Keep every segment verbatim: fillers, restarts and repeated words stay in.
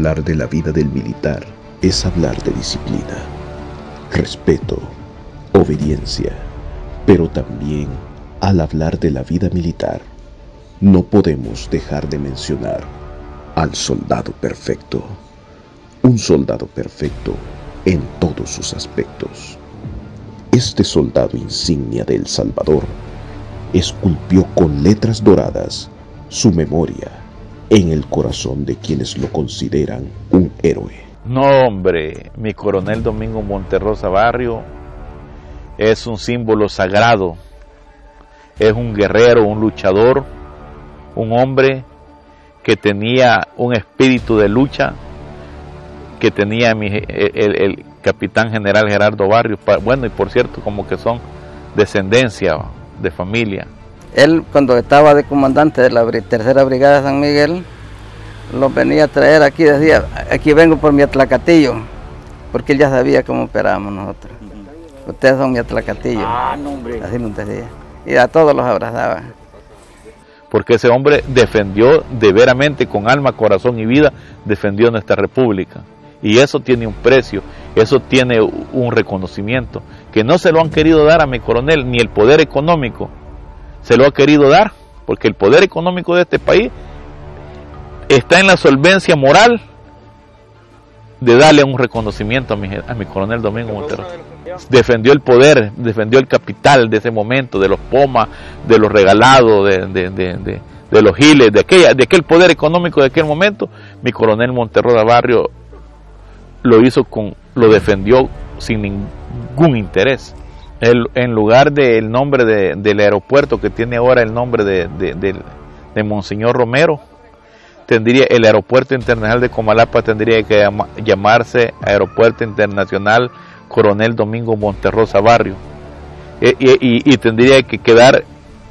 hablar de la vida del militar es hablar de disciplina, respeto, obediencia, pero también al hablar de la vida militar no podemos dejar de mencionar al soldado perfecto, un soldado perfecto en todos sus aspectos. Este soldado insignia de El Salvador esculpió con letras doradas su memoria en el corazón de quienes lo consideran un héroe. No, hombre, mi coronel Domingo Monterrosa Barrio es un símbolo sagrado, es un guerrero, un luchador, un hombre que tenía un espíritu de lucha, que tenía mi, el, el, el capitán general Gerardo Barrios, bueno, y por cierto, como que son descendencia de familia. Él, cuando estaba de comandante de la tercera brigada de San Miguel, los venía a traer aquí, decía, aquí vengo por mi Atlacatillo, porque él ya sabía cómo operábamos nosotros. Ustedes son mi Atlacatillo, ah, no, hombre. Así nos decía, y a todos los abrazaba. Porque ese hombre defendió de veramente, con alma, corazón y vida, defendió nuestra república. Y eso tiene un precio, eso tiene un reconocimiento, que no se lo han querido dar a mi coronel, ni el poder económico se lo ha querido dar, porque el poder económico de este país está en la solvencia moral de darle un reconocimiento a mi, a mi coronel Domingo Monterrosa. Defendió el poder, defendió el capital de ese momento, de los pomas, de los regalados, de, de, de, de, de los giles, de, aquella, de aquel poder económico de aquel momento. Mi coronel Monterrosa Barrio lo hizo con, lo defendió sin ningún interés. El, en lugar del nombre de, del aeropuerto que tiene ahora el nombre de, de, de, de Monseñor Romero, tendría el aeropuerto internacional de Comalapa tendría que llama, llamarse Aeropuerto Internacional Coronel Domingo Monterrosa Barrio, y, y, y tendría que quedar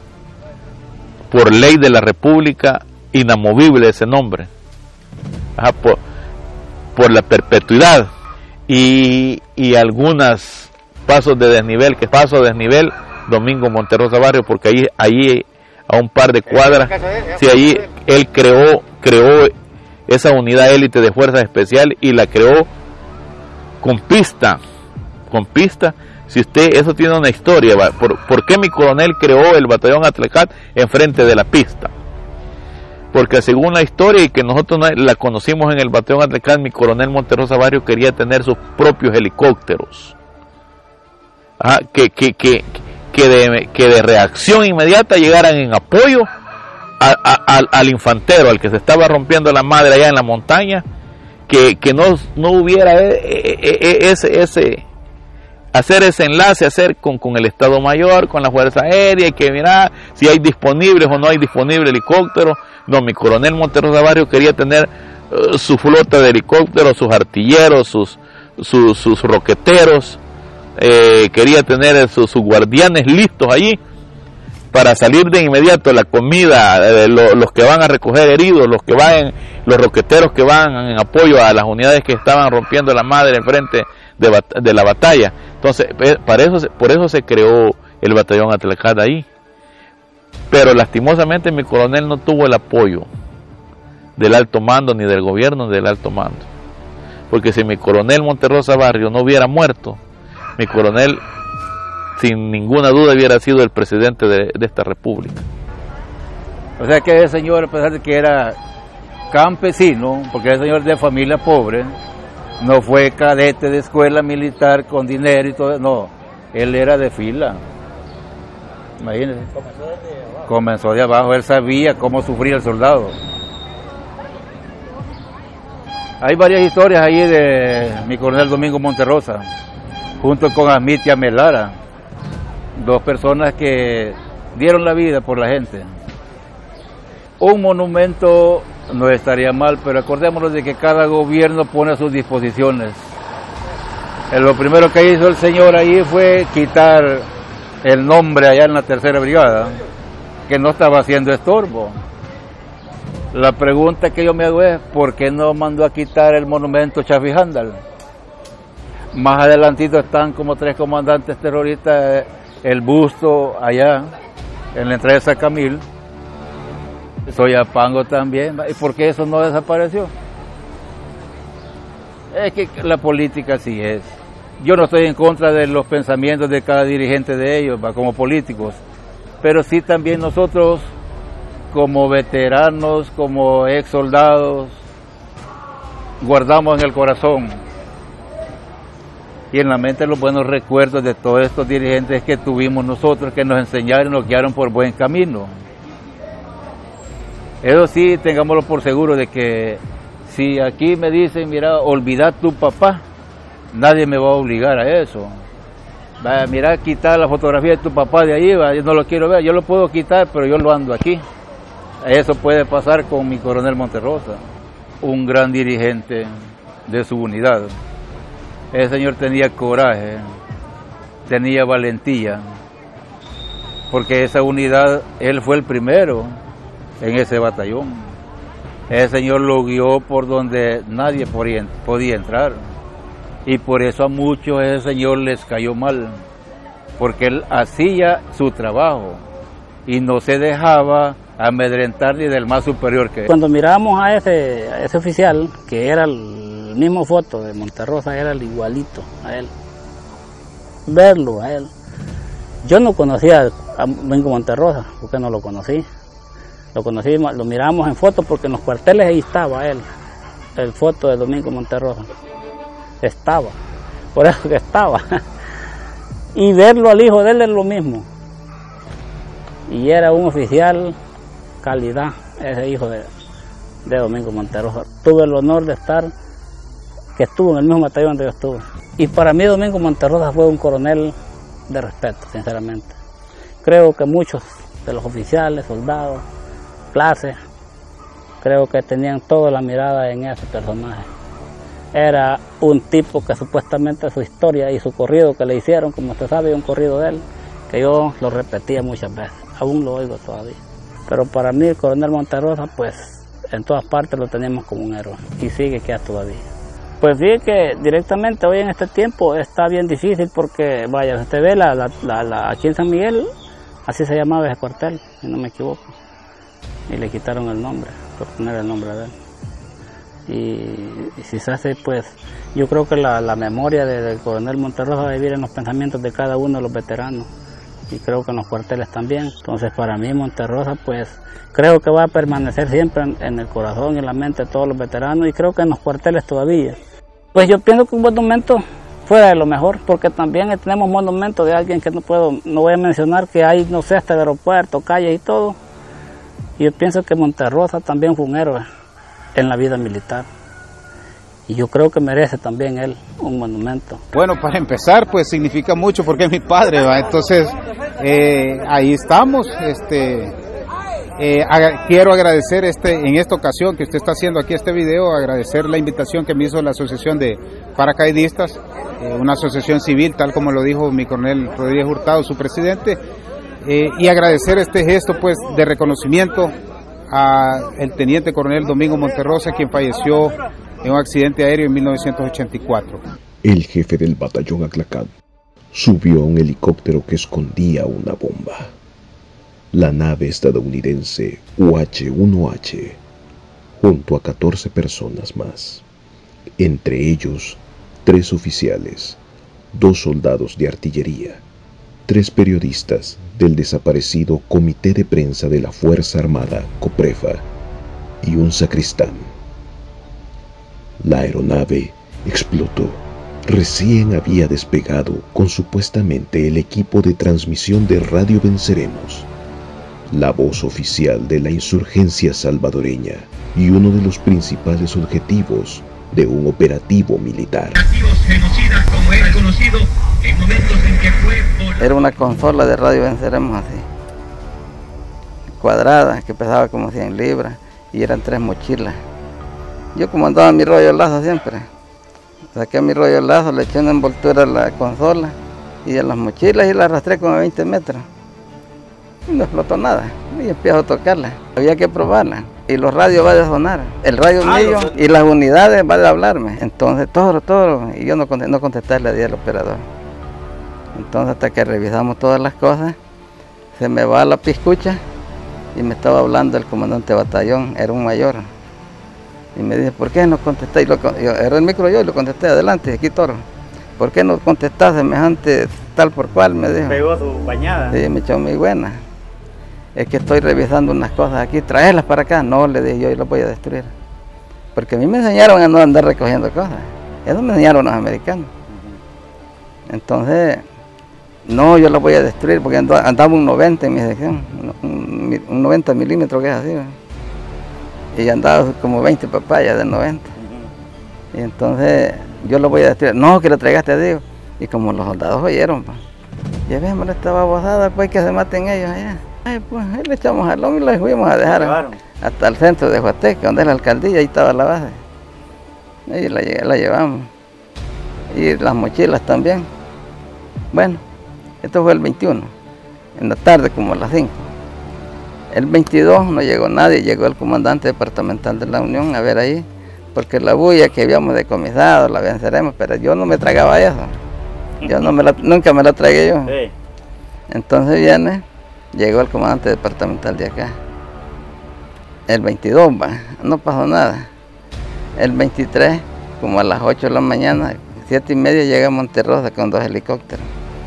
por ley de la República inamovible ese nombre. Ajá, por, por la perpetuidad y, y algunos pasos de desnivel, que paso de desnivel Domingo Monterrosa Barrio, porque ahí, ahí a un par de cuadras, sí, ahí él creó, creó esa unidad élite de fuerzas especiales y la creó con pista, con pista. Si usted, eso tiene una historia, ¿por, ¿por qué mi coronel creó el batallón Atlacat enfrente de la pista? Porque según la historia y que nosotros la conocimos en el batallón Atlacat, mi coronel Monterrosa Barrio quería tener sus propios helicópteros, ah, que, que, que, que, de, que de reacción inmediata llegaran en apoyo a, a, a, al infantero, al que se estaba rompiendo la madre allá en la montaña, que, que no, no hubiera ese, ese, hacer ese enlace, hacer con, con el Estado Mayor, con la Fuerza Aérea, y que mira si hay disponibles o no hay disponibles helicópteros. No, mi coronel Monterrosa Barrio quería tener uh, su flota de helicópteros, sus artilleros, sus, sus, sus roqueteros, eh, quería tener sus, sus guardianes listos allí para salir de inmediato la comida, eh, lo, los que van a recoger heridos, los que van, los roqueteros que van en apoyo a las unidades que estaban rompiendo la madre enfrente de, de la batalla. Entonces, para eso, por eso se creó el batallón Atlacat ahí. Pero lastimosamente mi coronel no tuvo el apoyo del alto mando, ni del gobierno, ni del alto mando. Porque si mi coronel Monterrosa Barrio no hubiera muerto, mi coronel sin ninguna duda hubiera sido el presidente de, de esta república. O sea que ese señor, a pesar de que era campesino, porque era señor de familia pobre, no fue cadete de escuela militar con dinero y todo, no, él era de fila. Imagínense. Comenzó desde abajo. Comenzó de abajo, él sabía cómo sufría el soldado. Hay varias historias ahí de mi coronel Domingo Monterrosa, junto con Amitia Melara, dos personas que dieron la vida por la gente. Un monumento no estaría mal, pero acordémonos de que cada gobierno pone a sus disposiciones. Lo primero que hizo el señor ahí fue quitar el nombre allá en la tercera brigada, que no estaba haciendo estorbo. La pregunta que yo me hago es, ¿por qué no mandó a quitar el monumento Chafijándal? Más adelantito están como tres comandantes terroristas, el busto allá, en la entrada de Sacamil, Soyapango también. ¿Y por qué eso no desapareció? Es que la política sí es. Yo no estoy en contra de los pensamientos de cada dirigente de ellos, ¿va? Como políticos, pero sí también nosotros como veteranos, como ex soldados, guardamos en el corazón y en la mente los buenos recuerdos de todos estos dirigentes que tuvimos nosotros, que nos enseñaron y nos guiaron por buen camino. Eso sí, tengámoslo por seguro de que si aquí me dicen, mira, olvida tu papá, nadie me va a obligar a eso. Va, mira, quitar la fotografía de tu papá de ahí, va, yo no lo quiero ver, yo lo puedo quitar, pero yo lo ando aquí. Eso puede pasar con mi coronel Monterrosa, un gran dirigente de su unidad. Ese señor tenía coraje, tenía valentía, porque esa unidad, él fue el primero en ese batallón. Ese señor lo guió por donde nadie podía entrar. Y por eso a muchos ese señor les cayó mal, porque él hacía su trabajo y no se dejaba amedrentar ni del más superior que él. Cuando mirábamos a ese, a ese oficial, que era el mismo foto de Monterrosa, era el igualito a él. Verlo a él. Yo no conocía a Domingo Monterrosa, porque no lo conocí. Lo conocí, lo mirábamos en fotos porque en los cuarteles ahí estaba él, el foto de Domingo Monterrosa. Estaba, por eso que estaba. Y verlo al hijo de él es lo mismo. Y era un oficial calidad, ese hijo de, de Domingo Monterrosa. Tuve el honor de estar, que estuvo en el mismo batallón donde yo estuve. Y para mí Domingo Monterrosa fue un coronel de respeto, sinceramente. Creo que muchos de los oficiales, soldados, clases, creo que tenían toda la mirada en ese personaje. Era un tipo que supuestamente su historia y su corrido que le hicieron, como usted sabe, un corrido de él, que yo lo repetía muchas veces, aún lo oigo todavía. Pero para mí el coronel Monterrosa, pues en todas partes lo teníamos como un héroe y sigue que todavía. Pues fíjate que directamente hoy en este tiempo está bien difícil porque, vaya, usted ve la, la, la, la, aquí en San Miguel, así se llamaba ese cuartel, si no me equivoco, y le quitaron el nombre, por poner el nombre de él. Y, y si se hace, pues yo creo que la, la memoria de, del coronel Monterrosa va a vivir en los pensamientos de cada uno de los veteranos y creo que en los cuarteles también. Entonces para mí Monterrosa, pues creo que va a permanecer siempre en, en el corazón y en la mente de todos los veteranos y creo que en los cuarteles todavía. Pues yo pienso que un monumento fuera de lo mejor, porque también tenemos monumentos de alguien que no puedo, no voy a mencionar, que hay, no sé, hasta el aeropuerto, calles y todo. Y yo pienso que Monterrosa también fue un héroe en la vida militar. Y yo creo que merece también él un monumento. Bueno, para empezar, pues significa mucho porque es mi padre, ¿va? Entonces, eh, ahí estamos. Este, eh, ag quiero agradecer este, en esta ocasión que usted está haciendo aquí este video, agradecer la invitación que me hizo la Asociación de Paracaidistas, eh, una asociación civil, tal como lo dijo mi coronel Rodríguez Hurtado, su presidente, eh, y agradecer este gesto, pues, de reconocimiento al teniente coronel Domingo Monterrosa, quien falleció en un accidente aéreo en mil novecientos ochenta y cuatro. El jefe del batallón Aclacán subió a un helicóptero que escondía una bomba. La nave estadounidense U H uno H, junto a catorce personas más, entre ellos tres oficiales, dos soldados de artillería, tres periodistas del desaparecido Comité de Prensa de la Fuerza Armada, COPREFA, y un sacristán. La aeronave explotó. Recién había despegado con supuestamente el equipo de transmisión de Radio Venceremos, la voz oficial de la insurgencia salvadoreña y uno de los principales objetivos de un operativo militar. Genocidas, como era conocido en momentos en que fue por... Era una consola de Radio Venceremos así, cuadrada, que pesaba como cien libras y eran tres mochilas. Yo como andaba mi rollo lazo siempre, saqué mi rollo lazo, le eché una envoltura a la consola y a las mochilas y la arrastré como a veinte metros. Y no explotó nada, y empiezo a tocarla. Había que probarla, y los radios van a sonar. El radio ah, mío y las unidades van a hablarme. Entonces, todo, todo, y yo no, no contestarle a día al operador. Entonces, hasta que revisamos todas las cosas, se me va la piscucha y me estaba hablando el comandante de batallón, era un mayor. Y me dice, ¿por qué no contesté? Y lo, yo agarré el micro yo y lo contesté adelante, aquí toro. ¿Por qué no contestás semejante tal por cual? Me dijo. ¿Pegó su bañada? Sí, me echó muy buena. Es que estoy revisando unas cosas aquí, traerlas para acá. No, le dije yo, y las voy a destruir. Porque a mí me enseñaron a no andar recogiendo cosas. Eso me enseñaron los americanos. Entonces, no, yo las voy a destruir porque andaba un noventa en mi sección, un, un noventa milímetros que es así. ¿no? Y andaba como veinte papayas del noventa. Y entonces, yo lo voy a destruir. No, que lo traigaste a Dios. Y como los soldados oyeron, pues, llevémosle esta babosada, pues que se maten ellos allá. Ay, pues ahí le echamos jalón y lo fuimos a dejar a, hasta el centro de Huateca, donde es la alcaldía, ahí estaba la base. Y la, la llevamos. Y las mochilas también. Bueno, esto fue el veintiuno, en la tarde como a las cinco. El veintidós no llegó nadie, llegó el comandante departamental de la Unión a ver ahí, porque la bulla que habíamos decomisado la venceremos, pero yo no me tragaba eso. Yo no me la, nunca me la tragué yo. Sí. Entonces viene, llegó el comandante departamental de acá. El veintidós, va, no pasó nada. El veintitrés, como a las ocho de la mañana, siete y media, llega a Monterrosa con dos helicópteros.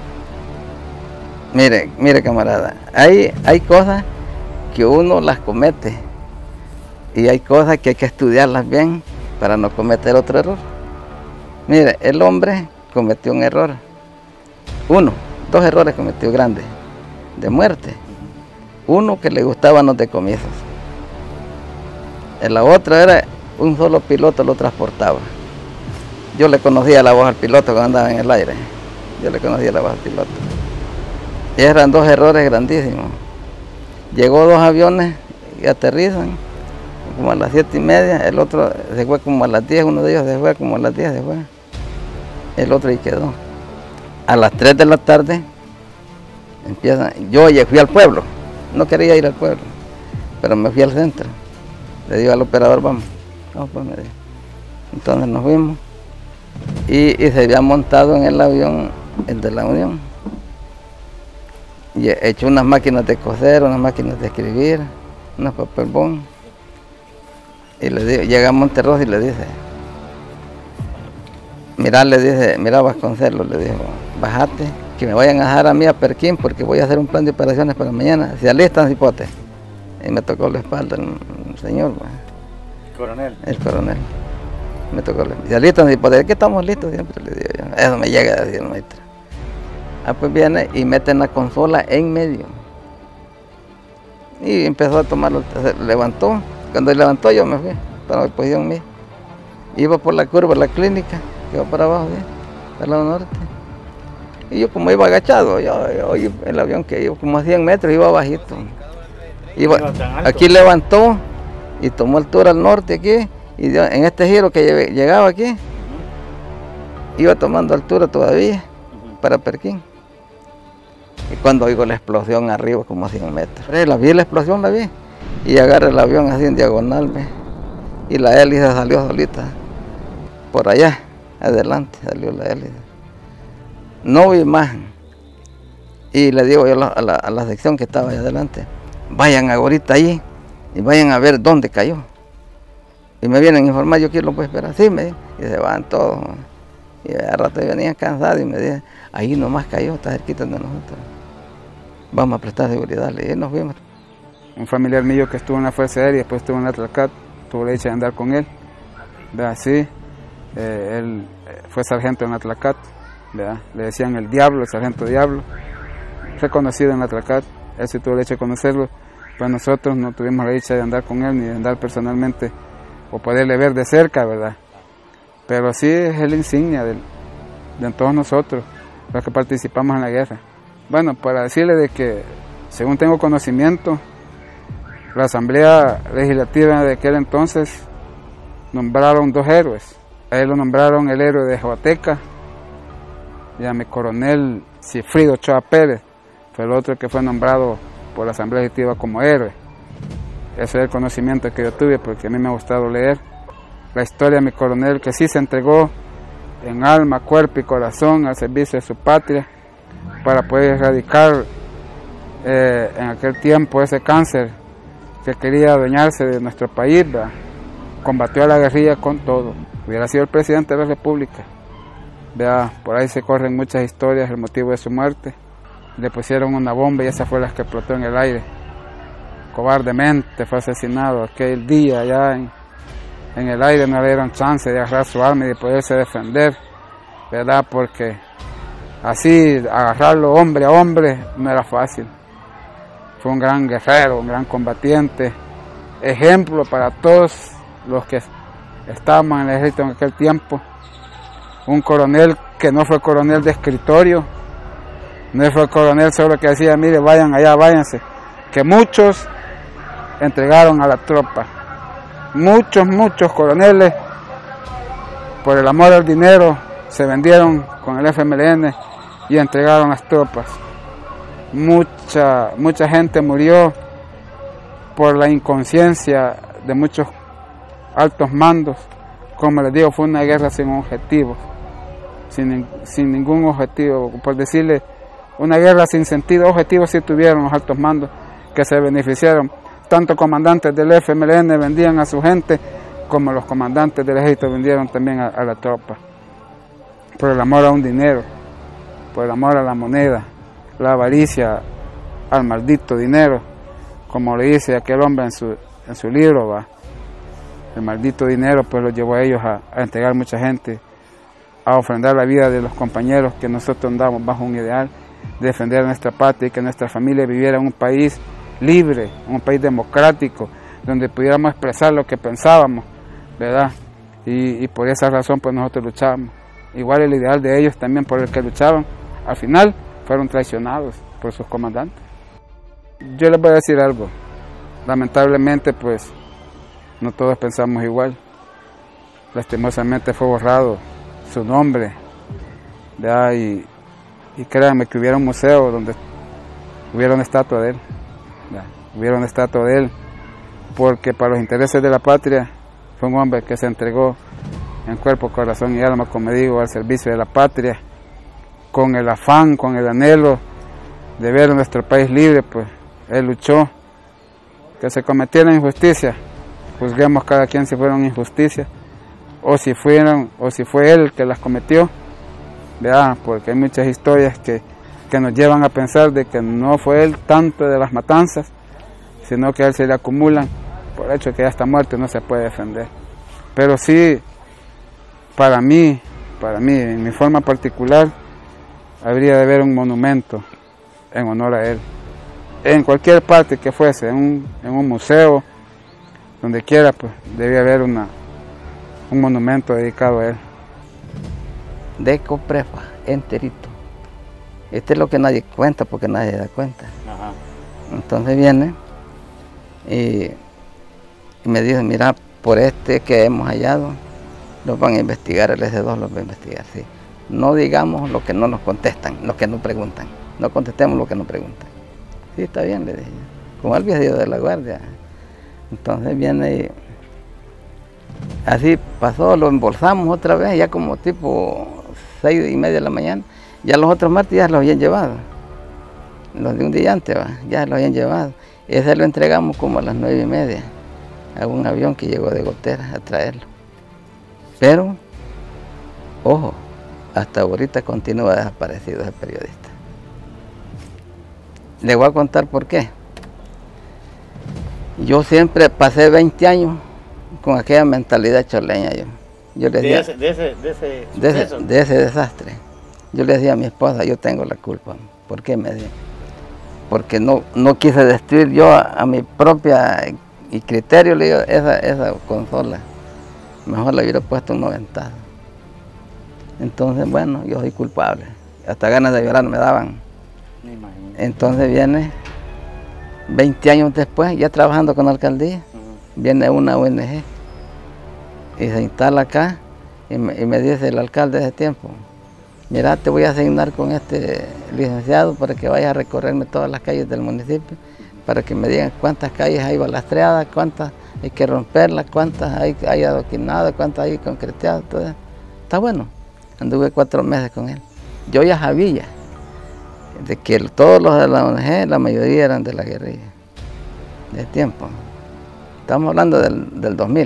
Mire, mire camarada, hay, hay cosas que uno las comete y hay cosas que hay que estudiarlas bien para no cometer otro error. Mire, el hombre cometió un error, uno, dos errores cometió grandes, de muerte. Uno, que le gustaban los decomisos. La otra era, un solo piloto lo transportaba. Yo le conocía la voz al piloto cuando andaba en el aire. Yo le conocía la voz al piloto. Y eran dos errores grandísimos. Llegó dos aviones y aterrizan como a las siete y media, el otro se fue como a las diez, uno de ellos se fue como a las diez, se fue. El otro ahí quedó. A las tres de la tarde empiezan, yo ya fui al pueblo, no quería ir al pueblo, pero me fui al centro. Le digo al operador, vamos. No, pues me dijo. Entonces nos fuimos y, y se había montado en el avión el de la Unión. Y he hecho unas máquinas de coser, unas máquinas de escribir, unas papel bond. Y le digo, llega a Monterrosa y le dice, mira, le dice, mira Vasconcelos, le dijo, bájate, que me vayan a dejar a mí a Perquín porque voy a hacer un plan de operaciones para mañana. Se alistan, cipote. Y me tocó la espalda el, el señor. El coronel. El coronel. Me tocó la espalda. Se alistan, cipote. ¿De qué estamos listos? Siempre le digo yo. Eso me llega a decir el maestro. Ah, pues viene y meten la consola en medio. Y empezó a tomarlo, se levantó. Cuando levantó yo me fui para la posición mía. Iba por la curva, la clínica, que iba para abajo, ¿sí? Para el lado norte. Y yo como iba agachado, yo, yo, yo, el avión que iba como a cien metros, iba bajito. Iba, aquí levantó y tomó altura al norte aquí, y dio, en este giro que llegaba aquí, iba tomando altura todavía para Perquín. Y cuando oigo la explosión arriba, como a cien metros. La vi, la explosión la vi. Y agarré el avión así en diagonal, ¿ve? Y la hélice salió solita. Por allá, adelante, salió la hélice. No vi más. Y le digo yo a la, a la sección que estaba allá adelante, vayan ahorita allí y vayan a ver dónde cayó. Y me vienen a informar, yo quiero lo puedo esperar. Sí, me dijo. Y se van todos. Y a rato venían cansados y me dicen, ahí nomás cayó, está cerquita de nosotros. Vamos a prestar seguridad. Y nos fuimos. Un familiar mío que estuvo en la Fuerza Aérea y después estuvo en la Atlacat, tuvo la dicha de andar con él. Sí, eh, él fue sargento en la Atlacat, ¿verdad? Le decían el Diablo, el sargento Diablo, reconocido en la Atlacat. Él sí tuvo la dicha de conocerlo, pues nosotros no tuvimos la dicha de andar con él ni de andar personalmente o poderle ver de cerca, ¿verdad? Pero sí es el insignia de, de todos nosotros, los que participamos en la guerra. Bueno, para decirle de que, según tengo conocimiento, la Asamblea Legislativa de aquel entonces nombraron dos héroes. A él lo nombraron el héroe de Huateca, y a mi coronel Cifrido Ochoa Pérez fue el otro que fue nombrado por la Asamblea Legislativa como héroe. Ese es el conocimiento que yo tuve, porque a mí me ha gustado leer la historia de mi coronel, que sí se entregó en alma, cuerpo y corazón al servicio de su patria para poder erradicar eh, en aquel tiempo ese cáncer que quería adueñarse de nuestro país, ¿verdad? combatió a la guerrilla con todo. Hubiera sido el presidente de la República. Vea, por ahí se corren muchas historias, el motivo de su muerte. Le pusieron una bomba y esa fue la que explotó en el aire. Cobardemente fue asesinado aquel día allá en, en el aire, no le dieron chance de agarrar su arma y de poderse defender, ¿verdad? Porque así agarrarlo hombre a hombre no era fácil. Fue un gran guerrero, un gran combatiente, ejemplo para todos los que estábamos en el ejército en aquel tiempo. Un coronel que no fue coronel de escritorio, no fue coronel solo que decía, mire, vayan allá, váyanse, que muchos entregaron a la tropa. Muchos, muchos coroneles, por el amor al dinero, se vendieron con el F M L N y entregaron las tropas. Mucha, mucha gente murió por la inconsciencia de muchos altos mandos. Como les digo, fue una guerra sin objetivos, sin, sin ningún objetivo, por decirle, una guerra sin sentido. Objetivos sí tuvieron los altos mandos que se beneficiaron. Tanto comandantes del F M L N vendían a su gente, como los comandantes del ejército vendieron también a, a la tropa. Por el amor a un dinero, por el amor a la moneda, la avaricia al maldito dinero, como le dice aquel hombre en su, en su libro, va. El maldito dinero pues lo llevó a ellos a, a entregar mucha gente, a ofrendar la vida de los compañeros que nosotros andamos bajo un ideal, de defender a nuestra patria y que nuestra familia viviera en un país libre, un país democrático, donde pudiéramos expresar lo que pensábamos, ¿verdad? Y, y por esa razón pues nosotros luchábamos. Igual el ideal de ellos también por el que luchaban, al final fueron traicionados por sus comandantes. Yo les voy a decir algo, lamentablemente pues no todos pensamos igual. Lastimosamente fue borrado su nombre, ¿verdad? Y, y créanme que hubiera un museo donde hubiera una estatua de él, ¿verdad? Hubiera una estatua de él, porque para los intereses de la patria fue un hombre que se entregó en cuerpo, corazón y alma, como digo, al servicio de la patria, con el afán, con el anhelo de ver a nuestro país libre. Pues él luchó que se cometiera injusticia. Juzguemos cada quien si fueron injusticias o si fueron o si fue él el que las cometió, ¿verdad? Porque hay muchas historias que, que nos llevan a pensar de que no fue él tanto de las matanzas, sino que a él se le acumulan por el hecho de que ya está muerto y no se puede defender. Pero sí, para mí, para mí, en mi forma particular, habría de haber un monumento en honor a él, en cualquier parte que fuese, en un, en un museo, donde quiera, pues debía haber una, un monumento dedicado a él. De Coprefa, enterito. Este es lo que nadie cuenta porque nadie da cuenta. Ajá. Entonces viene y, y me dice, mira, por este que hemos hallado, los van a investigar, el S dos los va a investigar, sí. No digamos lo que no nos contestan, lo que no preguntan. No contestemos lo que nos preguntan. Sí, está bien, le dije. Como el viejo de la guardia. Entonces viene y así pasó, lo embolsamos otra vez, ya como tipo seis y media de la mañana. Ya los otros martes ya los habían llevado. Los de un día antes, ¿va? Ya los habían llevado. Ese lo entregamos como a las nueve y media a un avión que llegó de Gotera a traerlo. Pero, ojo, hasta ahorita continúa desaparecido ese periodista. Le voy a contar por qué. Yo siempre pasé veinte años con aquella mentalidad choleña. Yo, yo le decía, de, ese, de, ese, de, ese de, ese, de ese desastre. Yo le decía a mi esposa, yo tengo la culpa. ¿Por qué? Me decía. Porque no, no quise destruir yo a, a mi propia y criterio, le digo, esa, esa consola. Mejor le hubiera puesto un noventazo. Entonces, bueno, yo soy culpable. Hasta ganas de llorar me daban. Entonces viene, veinte años después, ya trabajando con la alcaldía, uh-huh. Viene una O N G y se instala acá y me, y me dice el alcalde de ese tiempo, mira, te voy a asignar con este licenciado para que vaya a recorrerme todas las calles del municipio, para que me digan cuántas calles hay balastreadas, cuántas hay que romperlas, cuántas hay, hay adoquinadas, cuántas hay concreteadas, todo eso. Está bueno. Anduve cuatro meses con él. Yo ya sabía de que todos los de la O N G, la mayoría eran de la guerrilla, de tiempo. Estamos hablando del, del dos mil,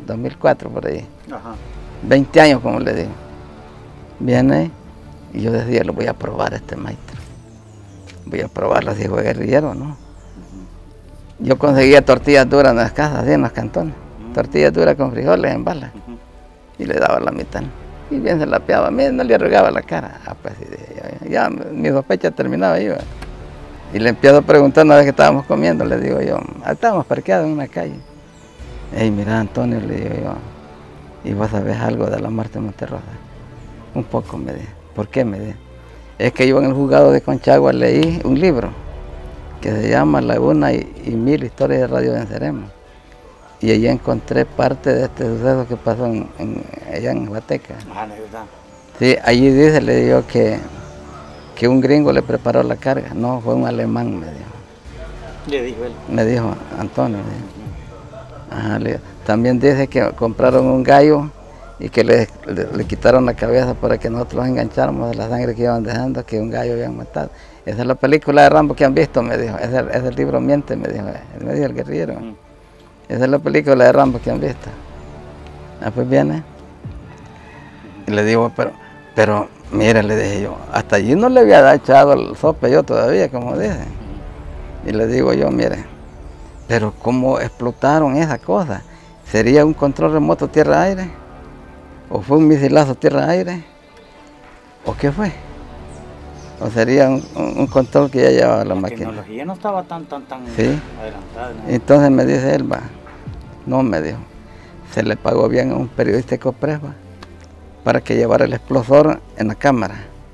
dos mil cuatro por ahí. Ajá. veinte años, como le digo. Viene y yo decía, lo voy a probar a este maestro. Voy a probarlo si fue guerrillero, ¿no? Uh-huh. Yo conseguía tortillas duras en las casas, así en los cantones. Uh-huh. Tortillas duras con frijoles en balas. Uh-huh. Y le daba la mitad. Y bien se la peaba. A mí no le arrugaba la cara. Ah, pues, ya, ya mi sospecha terminaba ahí. ¿verdad? Y le empiezo a preguntar una vez que estábamos comiendo, le digo yo, estábamos parqueados en una calle. Ey, mira, Antonio, le digo yo, ¿y vos sabés algo de la muerte de Monterrosa? Un poco, me dijo. ¿Por qué? Me dijo. Es que yo en el juzgado de Conchagua leí un libro que se llama Laguna y, y Mil Historias de Radio Venceremos. Y allí encontré parte de este suceso que pasó en, en, allá en Huateca. Ah, ¿no es verdad? Sí, allí dice, le digo que, que un gringo le preparó la carga. No, fue un alemán, me dijo. Le dijo él. Me dijo, Antonio. Me dijo. Ajá, le, también dice que compraron un gallo y que le, le, le quitaron la cabeza para que nosotros los engancháramos de la sangre que iban dejando, que un gallo habían matado. Esa es la película de Rambo que han visto, me dijo. Ese es el libro Miente, me dijo. Me dijo el guerrillero. Uh-huh. Esa es la película de Rambo que han visto. Ah, pues viene. Y le digo, pero, pero, mire, le dije yo, hasta allí no le había echado el sope yo todavía, como dicen. Y le digo yo, mire, pero ¿cómo explotaron esa cosa? ¿Sería un control remoto tierra-aire? ¿O fue un misilazo tierra-aire? ¿O qué fue? ¿O sería un, un control que ya llevaba la, la máquina? La tecnología no estaba tan, tan, tan ¿sí? adelantada. ¿no? Entonces me dice él, va, no, me dijo, se le pagó bien a un periodista de Coprespa para que llevara el explosor en la cámara.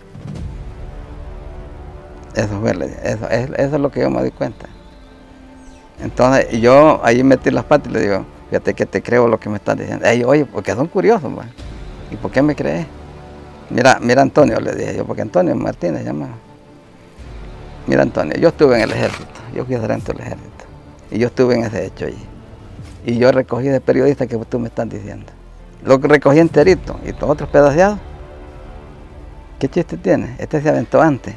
Eso fue, eso, eso, eso es lo que yo me di cuenta. Entonces yo ahí metí las patas y le digo, fíjate que te creo lo que me estás diciendo. Ey, oye, porque son curiosos, man. ¿Y por qué me crees? Mira, mira Antonio, le dije yo, porque Antonio Martínez llamaba. Mira Antonio, yo estuve en el ejército, yo fui sargento del ejército. Y yo estuve en ese hecho allí. Y yo recogí de periodista que tú me estás diciendo. Lo que recogí enterito y todos otros pedaceados. ¿Qué chiste tiene? Este se aventó antes.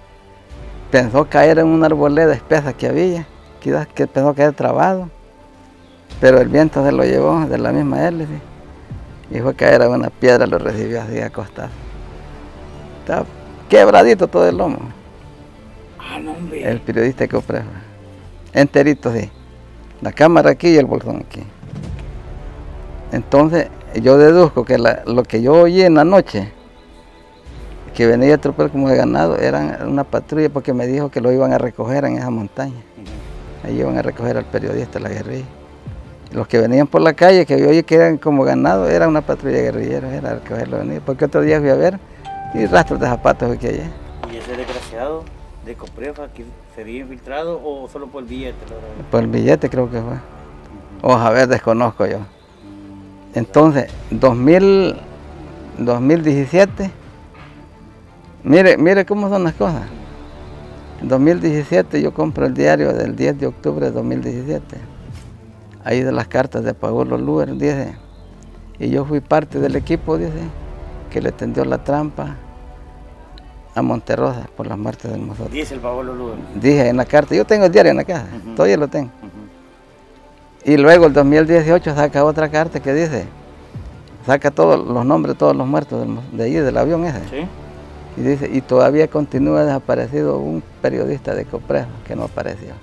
Pensó caer en una arboleda espesa que había, quizás que pensó caer trabado, pero el viento se lo llevó de la misma hélice y fue a caer a una piedra, lo recibió así acostado. Estaba quebradito todo el lomo. Ah, no, hombre. El periodista que opresa. Enterito, sí. La cámara aquí y el bolsón aquí. Entonces, yo deduzco que la, lo que yo oí en la noche, que venía a tropel como de ganado, eran una patrulla porque me dijo que lo iban a recoger en esa montaña. Uh-huh. Ahí iban a recoger al periodista de la guerrilla. Los que venían por la calle, que yo oí que eran como ganado, era una patrulla guerrillera, era a recogerlo venir. Porque otro día fui a ver y rastros de zapatos aquí allá. ¿Y ese desgraciado de Coprespa que sería infiltrado o solo por el billete? Por el billete creo que fue. Uh-huh. O a ver, desconozco yo. Entonces, dos mil, dos mil diecisiete, mire, mire cómo son las cosas. En dos mil diecisiete yo compro el diario del diez de octubre de dos mil diecisiete. Ahí de las cartas de Paulo Luer, dice, y yo fui parte del equipo, dice, que le tendió la trampa a Monterrosa por las muertes del Mozote. Dice el Paulo Luer. Dije en la carta, yo tengo el diario en la casa, uh-huh. Todavía lo tengo. Uh-huh. Y luego el dos mil dieciocho saca otra carta que dice, saca todos los nombres de todos los muertos del, de ahí, del avión ese. ¿Sí? Y dice, y todavía continúa desaparecido un periodista de Coprespa que no apareció.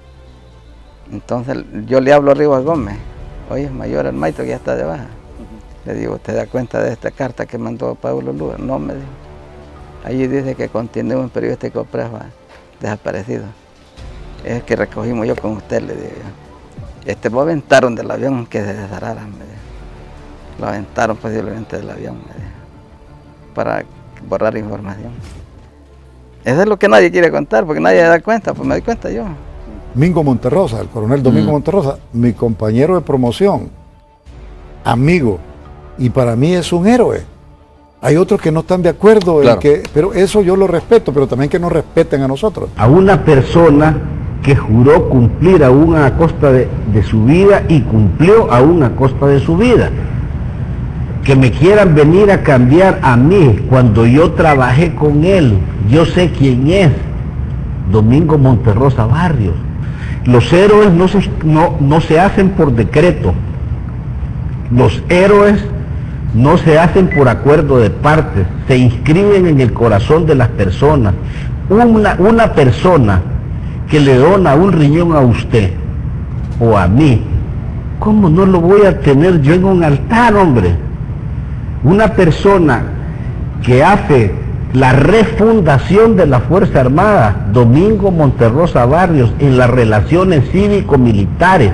Entonces yo le hablo a Rivas Gómez, oye, mayor el maestro que ya está de baja. Uh-huh. Le digo, ¿usted da cuenta de esta carta que mandó Paulo Luer? No, me dijo. Allí dice que continúa un periodista de Coprespa desaparecido. Es que recogimos yo con usted, le digo yo. Este lo aventaron del avión que se desarara, me dijo. Lo aventaron posiblemente del avión, me dijo, para borrar información. Eso es lo que nadie quiere contar, porque nadie se da cuenta, pues me doy cuenta yo. Domingo Monterrosa, el coronel Domingo mm. Monterrosa, mi compañero de promoción, amigo, y para mí es un héroe. Hay otros que no están de acuerdo, claro. en que, pero eso yo lo respeto, pero también que nos respeten a nosotros. A una persona que juró cumplir aún a costa de, de su vida y cumplió aún a costa de su vida. Que me quieran venir a cambiar a mí cuando yo trabajé con él, yo sé quién es, Domingo Monterrosa Barrios. Los héroes no se, no, no se hacen por decreto, Los héroes no se hacen por acuerdo de partes, se inscriben en el corazón de las personas. Una, una persona que le dona un riñón a usted o a mí, ¿cómo no lo voy a tener yo en un altar, hombre? Una persona que hace la refundación de la Fuerza Armada, Domingo Monterrosa Barrios, en las relaciones cívico-militares,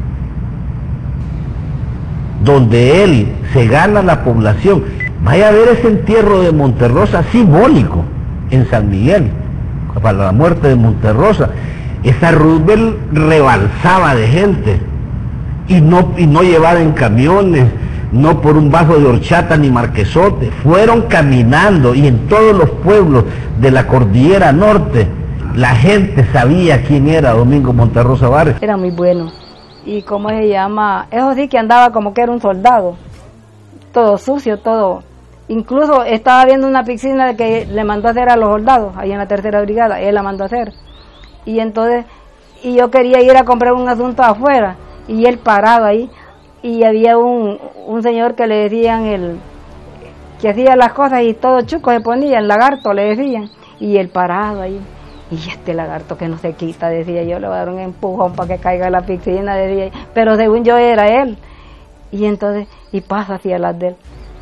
donde él se gana la población. Vaya a ver ese entierro de Monterrosa simbólico en San Miguel, para la muerte de Monterrosa. Esa Roosevelt rebalsaba de gente, y no, y no llevada en camiones, no por un vaso de horchata ni marquesote, fueron caminando, y en todos los pueblos de la Cordillera Norte, la gente sabía quién era Domingo Monterrosa Barrios. Era muy bueno. Y cómo se llama, eso sí que andaba como que era un soldado, todo sucio, todo. Incluso estaba viendo una piscina que le mandó a hacer a los soldados, ahí en la tercera brigada, él la mandó a hacer. Y entonces, y yo quería ir a comprar un asunto afuera, y él parado ahí, y había un, un señor que le decían, el que hacía las cosas y todo chuco se ponía, el lagarto le decían, y él parado ahí. Y este lagarto que no se quita, decía yo, le voy a dar un empujón para que caiga a la piscina, decía, pero según yo era él. Y entonces, y pasa hacia las de él.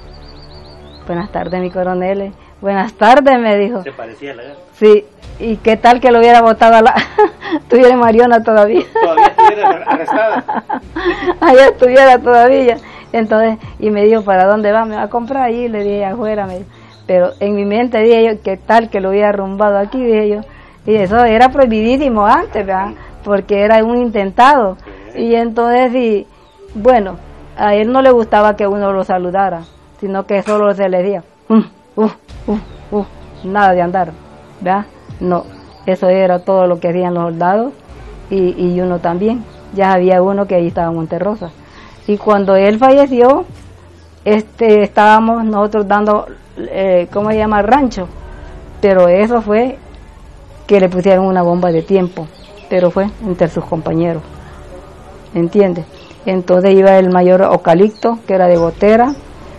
Buenas tardes, mi coronel. Buenas tardes, me dijo. ¿Se parecía al lagarto? Sí, y qué tal que lo hubiera botado a la... Estuviera Mariona todavía. Todavía estuviera arrestada. Allá estuviera todavía. Entonces, y me dijo, ¿para dónde va? Me va a comprar allí, le dije, afuera, me dijo. Pero en mi mente dije yo, ¿qué tal que lo hubiera arrumbado aquí? Dije yo. Y eso era prohibidísimo antes, ¿verdad? Porque era un intentado. Y entonces, y, bueno, a él no le gustaba que uno lo saludara, sino que solo se le decía, uh, uh, uh, uh, nada de andar, ¿verdad? No, eso era todo lo que hacían los soldados y, y uno también. Ya había uno que ahí estaba en Monterrosa. Y cuando él falleció, este, estábamos nosotros dando, eh, ¿cómo se llama? Rancho. Pero eso fue que le pusieron una bomba de tiempo, pero fue entre sus compañeros, ¿entiendes? Entonces iba el mayor Eucalipto, que era de Gotera,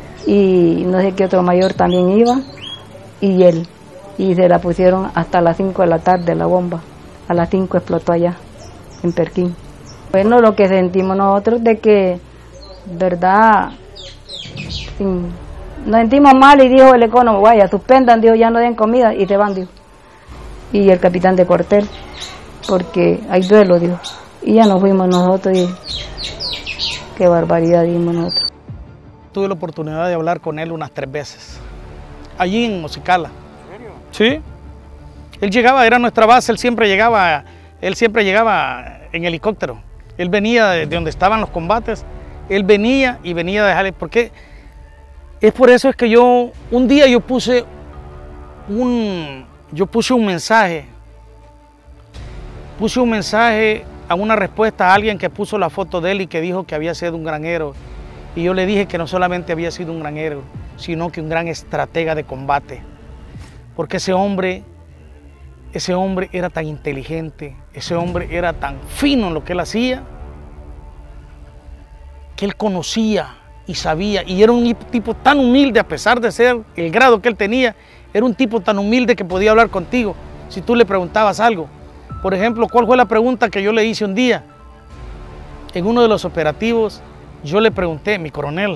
y no sé qué otro mayor también iba, y él, y se la pusieron hasta las cinco de la tarde la bomba, a las cinco explotó allá, en Perquín. Bueno, lo que sentimos nosotros de que, verdad, sin, nos sentimos mal, y dijo el economo, vaya, suspendan, dijo, ya no den comida, y se van, dijo. Y el capitán de cuartel, porque hay duelo, dijo. Y ya nos fuimos nosotros, y qué barbaridad dimos nosotros. Tuve la oportunidad de hablar con él unas tres veces, allí en Mosicala. ¿En serio? Sí. Él llegaba, era nuestra base, él siempre llegaba, él siempre llegaba en helicóptero. Él venía de donde estaban los combates, él venía y venía a dejarle, porque es por eso es que yo, un día yo puse un, yo puse un mensaje, puse un mensaje a una respuesta a alguien que puso la foto de él y que dijo que había sido un gran héroe. Y yo le dije que no solamente había sido un gran héroe, sino que un gran estratega de combate. Porque ese hombre, ese hombre era tan inteligente, ese hombre era tan fino en lo que él hacía, que él conocía y sabía, y era un tipo tan humilde, a pesar de ser el grado que él tenía, era un tipo tan humilde que podía hablar contigo si tú le preguntabas algo. Por ejemplo, ¿cuál fue la pregunta que yo le hice un día? En uno de los operativos, yo le pregunté, mi coronel,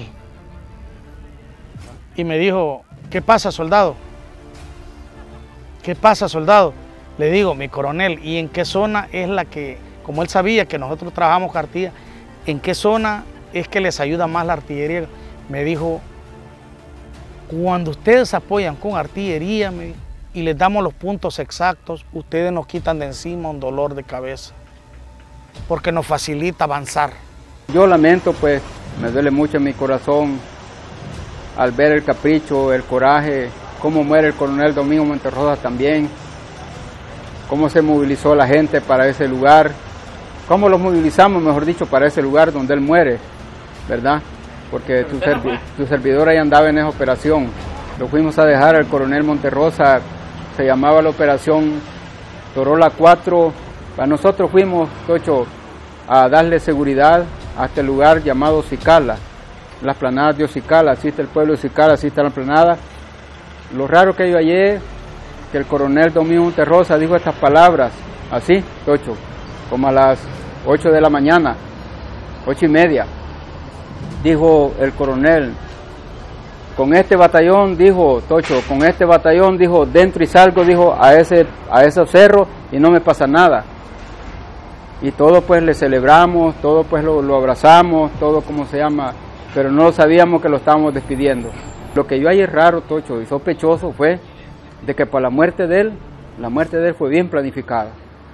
y me dijo, ¿qué pasa, soldado? ¿Qué pasa, soldado? Le digo, mi coronel, ¿y en qué zona es la que, como él sabía que nosotros trabajamos con artillería, en qué zona es que les ayuda más la artillería? Me dijo, cuando ustedes apoyan con artillería me, y les damos los puntos exactos, ustedes nos quitan de encima un dolor de cabeza, porque nos facilita avanzar. Yo lamento, pues, me duele mucho en mi corazón al ver el capricho, el coraje, cómo muere el coronel Domingo Monterrosa también, cómo se movilizó la gente para ese lugar, cómo los movilizamos, mejor dicho, para ese lugar donde él muere, ¿verdad? Porque tu, servi tu servidor ahí andaba en esa operación. Lo fuimos a dejar al coronel Monterrosa, se llamaba la operación Torola cuatro. Para nosotros fuimos, Tocho, a darle seguridad a este lugar llamado Cicala. las planadas de Ocical, así está el pueblo de Ocical, así está la planada. Lo raro que yo hallé, que el coronel Domingo Monterrosa dijo estas palabras, así, Tocho, como a las ocho de la mañana, ocho y media, dijo el coronel, con este batallón, dijo Tocho, con este batallón, dijo, dentro y salgo, dijo, a ese, a esos cerros y no me pasa nada. Y todo pues le celebramos, todo pues lo, lo abrazamos, todo como se llama, pero no sabíamos que lo estábamos despidiendo. Lo que yo hallé raro, Tocho, y sospechoso fue de que para la muerte de él, la muerte de él fue bien planificada.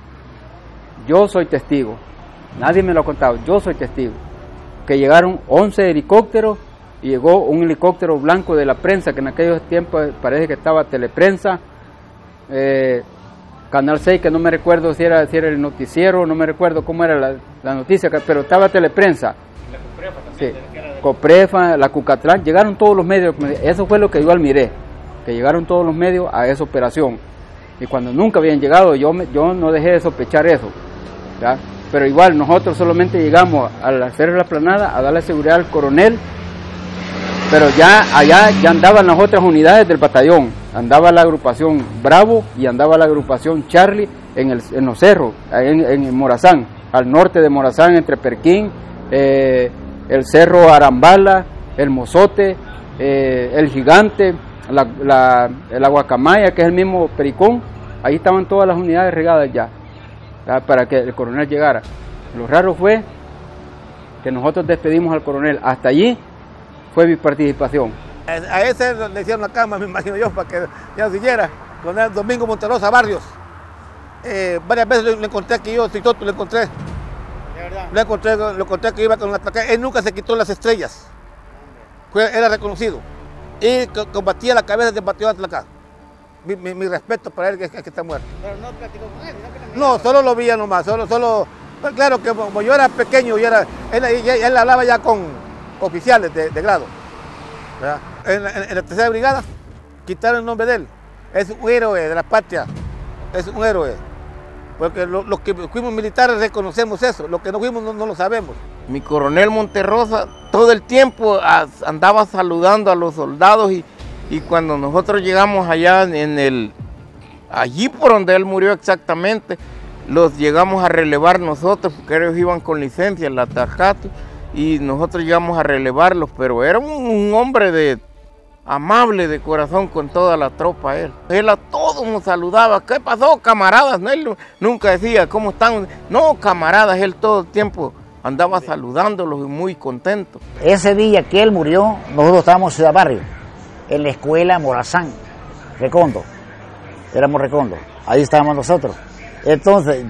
Yo soy testigo, nadie me lo ha contado, yo soy testigo, que llegaron once helicópteros y llegó un helicóptero blanco de la prensa, que en aquellos tiempos parece que estaba Teleprensa, eh, Canal seis, que no me recuerdo si era, si era el noticiero, no me recuerdo cómo era la, la noticia, pero estaba Teleprensa. La Coprefa también. Sí. Coprefa, la Cucatlán, llegaron todos los medios, eso fue lo que yo admiré, que llegaron todos los medios a esa operación. Y cuando nunca habían llegado, yo, me, yo no dejé de sospechar eso, ¿ya? Pero igual nosotros solamente llegamos al hacer la planada a darle seguridad al coronel, pero ya allá ya andaban las otras unidades del batallón, andaba la agrupación Bravo y andaba la agrupación Charlie en, el, en los cerros, en, en Morazán, al norte de Morazán, entre Perquín, eh, el cerro Arambala, el Mozote, eh, el Gigante, la, la, la Guacamaya, que es el mismo Pericón, ahí estaban todas las unidades regadas ya, ya, para que el coronel llegara. Lo raro fue que nosotros despedimos al coronel, hasta allí fue mi participación. A ese le hicieron la cama, me imagino yo, para que ya siguiera, coronel Domingo Monterrosa Barrios. Eh, varias veces le encontré aquí yo, Titoto, le encontré. ¿De verdad? Le encontré, le encontré que iba con la placa. Él nunca se quitó las estrellas. Fue, era reconocido. Y combatía la cabeza del batallón de Atlacá. Mi, mi, mi respeto para él, que, que está muerto. Pero no platicó con él, ¿no? No, solo lo veía nomás, solo, solo, pues claro que como yo era pequeño, y era, él, él, él hablaba ya con oficiales de, de grado. En, en, en la tercera brigada quitaron el nombre de él. Es un héroe de la patria, es un héroe. Porque los lo que fuimos militares reconocemos eso, lo que no fuimos no, no lo sabemos. Mi coronel Monterrosa todo el tiempo andaba saludando a los soldados y, y cuando nosotros llegamos allá en el, allí por donde él murió exactamente, los llegamos a relevar nosotros, porque ellos iban con licencia en la Tarjata, y nosotros llegamos a relevarlos, pero era un, un hombre de amable de corazón con toda la tropa él. Él a todos nos saludaba. ¿Qué pasó, camaradas? No, él nunca decía, ¿cómo están? No, camaradas, él todo el tiempo andaba saludándolos y muy contento. Ese día que él murió, nosotros estábamos en Ciudad Barrio, en la escuela Morazán, Recondo. Éramos Recondo, ahí estábamos nosotros. Entonces,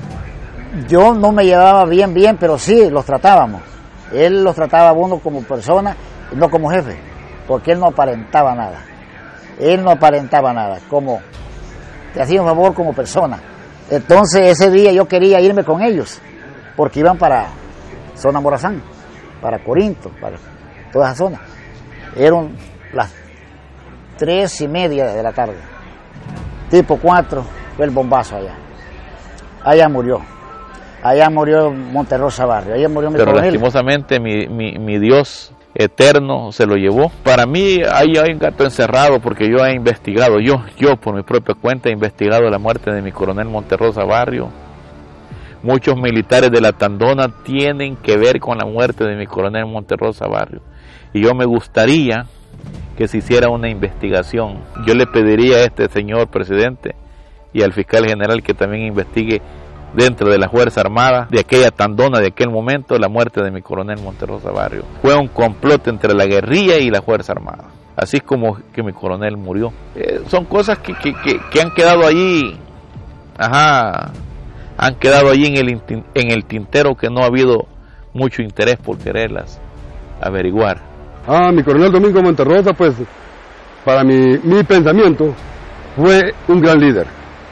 yo no me llevaba bien, bien, pero sí los tratábamos. Él los trataba a uno como persona y no como jefe, porque él no aparentaba nada. Él no aparentaba nada, como te hacía un favor como persona. Entonces ese día yo quería irme con ellos, porque iban para zona Morazán, para Corinto, para toda esa zona. Eran las tres y media de la tarde, tipo cuatro, fue el bombazo allá. Allá murió. Allá murió Monterrosa Barrio, allá murió mi Pero coronel. lastimosamente mi, mi, mi Dios eterno se lo llevó. Para mí ahí hay un gato encerrado, porque yo he investigado, yo, yo por mi propia cuenta he investigado la muerte de mi coronel Monterrosa Barrio. Muchos militares de la Tandona tienen que ver con la muerte de mi coronel Monterrosa Barrio. Y yo me gustaría que se hiciera una investigación. Yo le pediría a este señor presidente y al fiscal general que también investigue dentro de la Fuerza Armada de aquella Tandona de aquel momento la muerte de mi coronel Monterrosa Barrio. Fue un complot entre la guerrilla y la Fuerza Armada, así como que mi coronel murió. Eh, son cosas que, que, que, que han quedado allí, ajá, han quedado allí en el, en el tintero, que no ha habido mucho interés por quererlas averiguar. Ah, mi coronel Domingo Monterrosa, pues, para mi, mi pensamiento, fue un gran líder.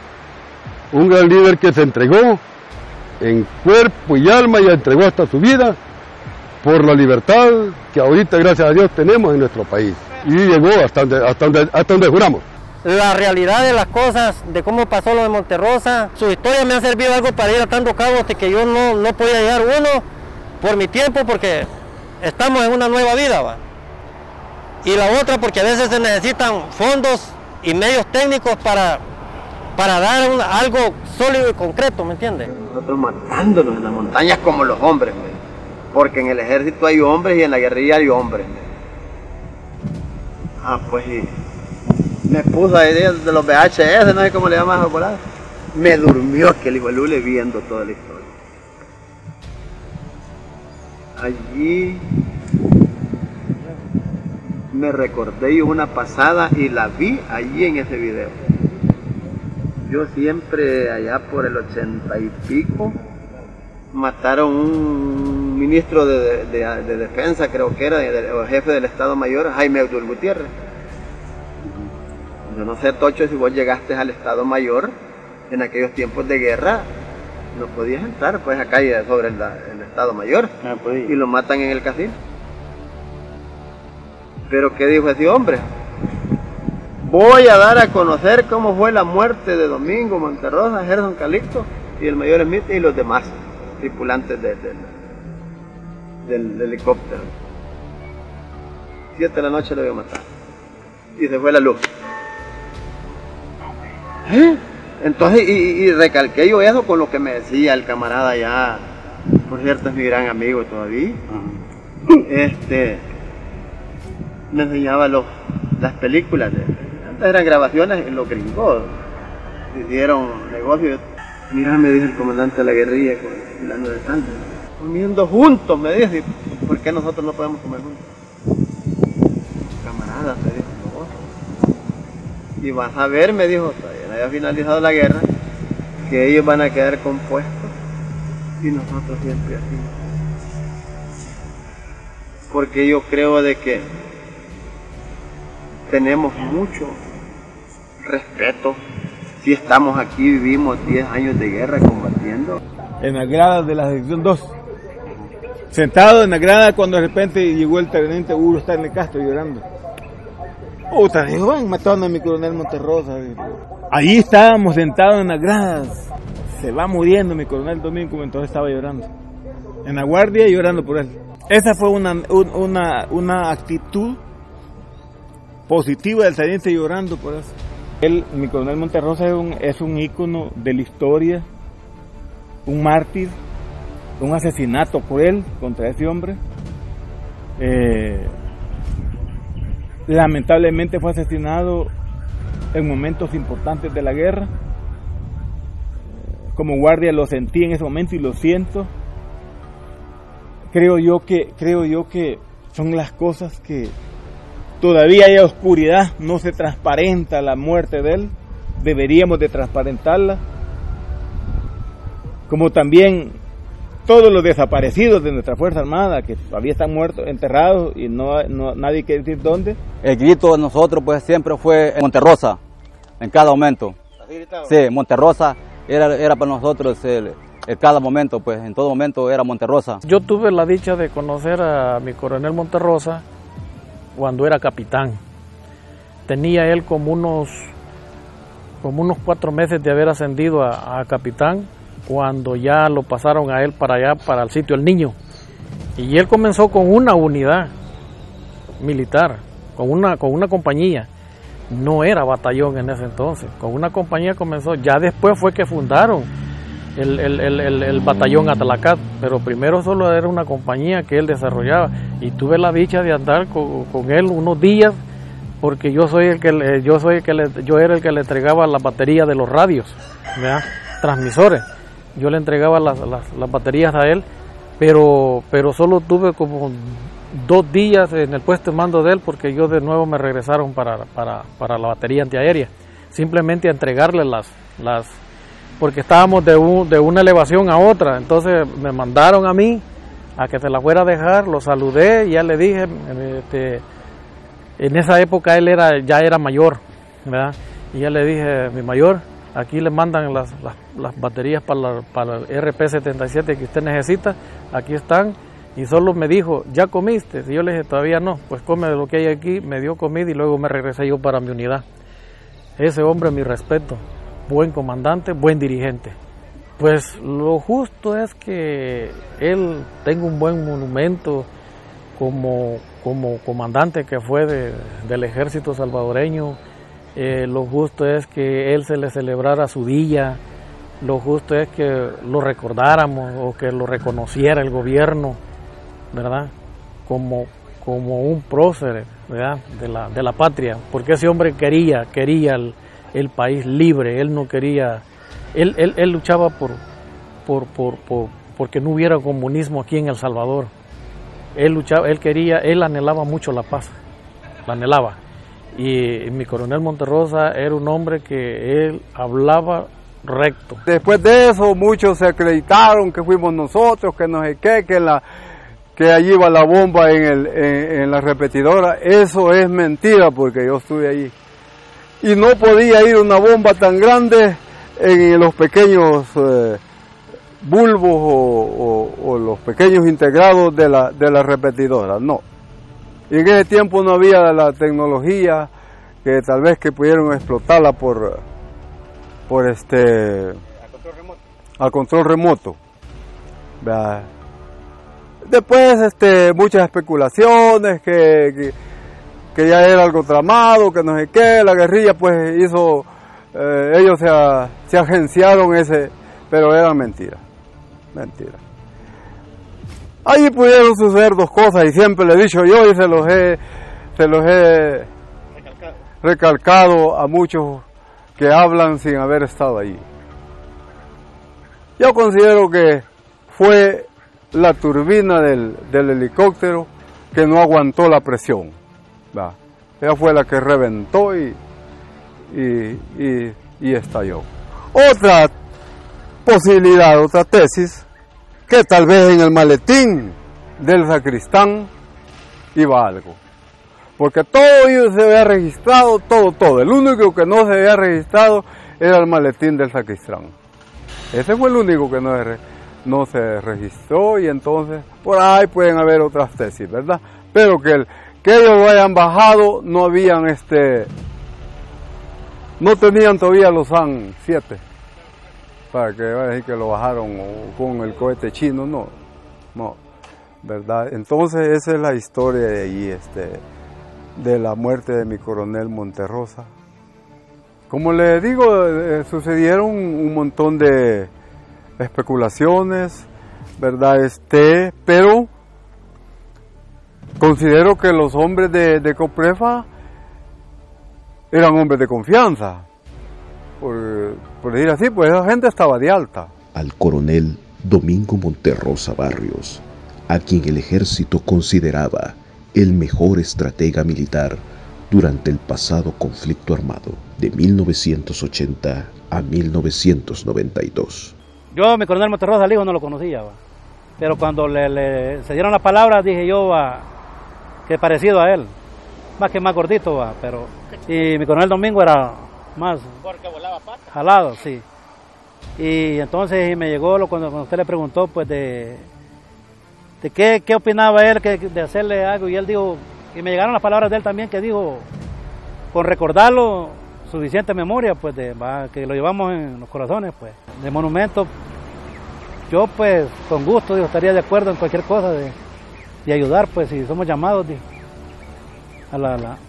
Un gran líder que se entregó en cuerpo y alma y entregó hasta su vida por la libertad que ahorita, gracias a Dios, tenemos en nuestro país. Y llegó hasta donde, hasta donde, hasta donde juramos. La realidad de las cosas, de cómo pasó lo de Monterrosa, su historia me ha servido algo para ir atando cabos de que yo no, no podía llegar uno por mi tiempo, porque estamos en una nueva vida, ¿va? Y la otra porque a veces se necesitan fondos y medios técnicos para, para dar un, algo sólido y concreto, ¿me entiendes? Nosotros matándonos en las montañas como los hombres, ¿me? Porque en el ejército hay hombres y en la guerrilla hay hombres, ¿me? Ah, pues y me puso ahí de los V H S, no sé cómo le llaman a volar. Me durmió aquel hijo de Lule viendo toda la historia. Allí me recordé yo una pasada y la vi allí en ese video. Yo siempre allá por el ochenta y pico mataron un ministro de, de, de, de defensa, creo que era, de, o jefe del Estado Mayor, Jaime Abdul Gutiérrez. Yo no sé, Tocho, si vos llegaste al Estado Mayor en aquellos tiempos de guerra, no podías entrar pues acá sobre el, el Estado Mayor, ah, pues, y lo matan en el casino. Pero ¿qué dijo ese hombre? Voy a dar a conocer cómo fue la muerte de Domingo Monterrosa, Gerson Calixto y el mayor Smith y los demás tripulantes de, de, del, del helicóptero. Siete de la noche lo voy a matar. Y se fue la luz. ¿Eh? Entonces, y, y recalqué yo eso con lo que me decía el camarada ya, por cierto es mi gran amigo todavía. Uh-huh. Este, me enseñaba los, las películas, de, antes eran grabaciones en los gringos, hicieron negocios. Mira, me dijo el comandante de la guerrilla con Milano de Santos, comiendo juntos, me dice, ¿por qué nosotros no podemos comer juntos? Camaradas, me dijo, no. Y vas a ver, me dijo, todavía no había finalizado la guerra, que ellos van a quedar compuestos y nosotros siempre así. Porque yo creo de que tenemos mucho respeto. Si estamos aquí, vivimos diez años de guerra combatiendo. En la grada de la sección dos. Sentado en la grada cuando de repente llegó el teniente Hugo Stanley Castro llorando. Puta, dijo, van, mataron a mi coronel Monterrosa. Ahí estábamos sentados en las gradas. Se va muriendo mi coronel Domingo, entonces estaba llorando. En la guardia llorando por él. Esa fue una, una, una actitud positiva del teniente llorando por eso. Él, mi coronel Monterrosa es un, es un ícono de la historia, un mártir, un asesinato por él contra ese hombre. Eh, lamentablemente fue asesinado en momentos importantes de la guerra. Como guardia lo sentí en ese momento y lo siento. Creo yo que, creo yo que son las cosas que todavía hay oscuridad, no se transparenta la muerte de él, deberíamos de transparentarla, como también todos los desaparecidos de nuestra Fuerza Armada, que todavía están muertos, enterrados y no, no nadie quiere decir dónde. El grito de nosotros pues siempre fue Monterrosa, en cada momento. Sí, Monterrosa era, era para nosotros el, el cada momento, pues en todo momento era Monterrosa. Yo tuve la dicha de conocer a mi coronel Monterrosa cuando era capitán. Tenía él como unos, como unos cuatro meses de haber ascendido a, a capitán, cuando ya lo pasaron a él para allá, para el sitio El Niño. Y él comenzó con una unidad militar, con una, con una compañía. No era batallón en ese entonces, con una compañía comenzó. Ya después fue que fundaron el, el, el, el, el batallón Atalacat, pero primero solo era una compañía que él desarrollaba. Y tuve la dicha de andar con, con él unos días, porque yo soy el que le, yo soy el que le, yo era el que le entregaba la batería de los radios, ¿verdad? Transmisores. Yo le entregaba las, las, las baterías a él, pero pero solo tuve como dos días en el puesto de mando de él, porque yo de nuevo me regresaron para, para, para la batería antiaérea, simplemente a entregarle las, las porque estábamos de, un, de una elevación a otra, entonces me mandaron a mí a que se la fuera a dejar, lo saludé y ya le dije, este, en esa época él era ya era mayor, ¿verdad? Y ya le dije, mi mayor, aquí le mandan las, las, las baterías para, la, para el R P setenta y siete que usted necesita, aquí están. Y solo me dijo, ¿ya comiste? Y yo le dije, todavía no, pues come de lo que hay aquí. Me dio comida y luego me regresé yo para mi unidad. Ese hombre, mi respeto, buen comandante, buen dirigente. Pues lo justo es que él tenga un buen monumento como, como comandante que fue de, del ejército salvadoreño, eh, lo justo es que él se le celebrara su día, lo justo es que lo recordáramos o que lo reconociera el gobierno, ¿verdad? Como, como un prócer, ¿verdad? De la, de la patria, porque ese hombre quería, quería el, el país libre, él no quería, él, él, él luchaba por, por, por, por, porque no hubiera comunismo aquí en El Salvador. Él luchaba, él quería, él anhelaba mucho la paz, la anhelaba. Y mi coronel Monterrosa era un hombre que él hablaba recto. Después de eso muchos se acreditaron que fuimos nosotros, que no sé qué, que, la, que allí iba la bomba en, el, en, en la repetidora. Eso es mentira porque yo estuve allí. Y no podía ir una bomba tan grande en los pequeños eh, bulbos o, o, o los pequeños integrados de la, de la repetidora, no. Y en ese tiempo no había la tecnología que tal vez que pudieron explotarla por, por este, a control remoto. A control remoto. ¿Verdad? Después este, muchas especulaciones que, que, que ya era algo tramado, que no sé qué, la guerrilla pues hizo, eh, ellos se, se agenciaron ese, pero era mentira, mentira. Allí pudieron suceder dos cosas y siempre le he dicho yo y se los he, se los he recalcado. recalcado a muchos que hablan sin haber estado allí. Yo considero que fue la turbina del, del helicóptero que no aguantó la presión. ¿Va? Ella fue la que reventó y, y, y, y estalló. Otra posibilidad, otra tesis, que tal vez en el maletín del sacristán iba algo. Porque todo ello se había registrado, todo, todo. El único que no se había registrado era el maletín del sacristán. Ese fue el único que no, no se registró y entonces por ahí pueden haber otras tesis, ¿verdad? Pero que, el, que ellos lo hayan bajado, no habían este, no tenían todavía los A N siete. Para que vaya a decir que lo bajaron con el cohete chino, no, no, ¿verdad? Entonces esa es la historia de allí, este, de la muerte de mi coronel Monterrosa. Como le digo, eh, sucedieron un montón de especulaciones, ¿verdad? Este, pero considero que los hombres de, de Coprefa eran hombres de confianza. Por, por decir así, pues esa gente estaba de alta. Al coronel Domingo Monterrosa Barrios, a quien el ejército consideraba el mejor estratega militar durante el pasado conflicto armado de mil novecientos ochenta a mil novecientos noventa y dos. Yo, mi coronel Monterrosa, al hijo no lo conocía, ¿va? Pero cuando le, le se dieron las palabras dije yo ¿va? Que parecido a él, más que más gordito, ¿va? Pero y mi coronel Domingo era más porque volaba pata. Jalado, sí. Y entonces me llegó lo, cuando, cuando usted le preguntó pues de, de qué, qué opinaba él que, de hacerle algo y él dijo, y me llegaron las palabras de él también que dijo, con recordarlo, suficiente memoria pues de va, que lo llevamos en los corazones pues. De monumento, yo pues con gusto digo, estaría de acuerdo en cualquier cosa de, de ayudar pues si somos llamados de, a la, la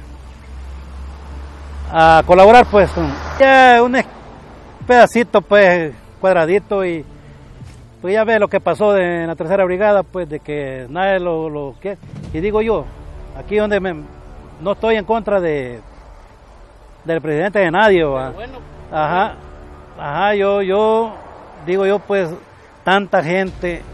a colaborar pues con ya un pedacito pues cuadradito y pues ya ve lo que pasó de, en la tercera brigada pues de que nadie lo, lo quiere y digo yo aquí donde me, no estoy en contra de del presidente de nadie bueno. ajá ajá yo yo digo yo pues tanta gente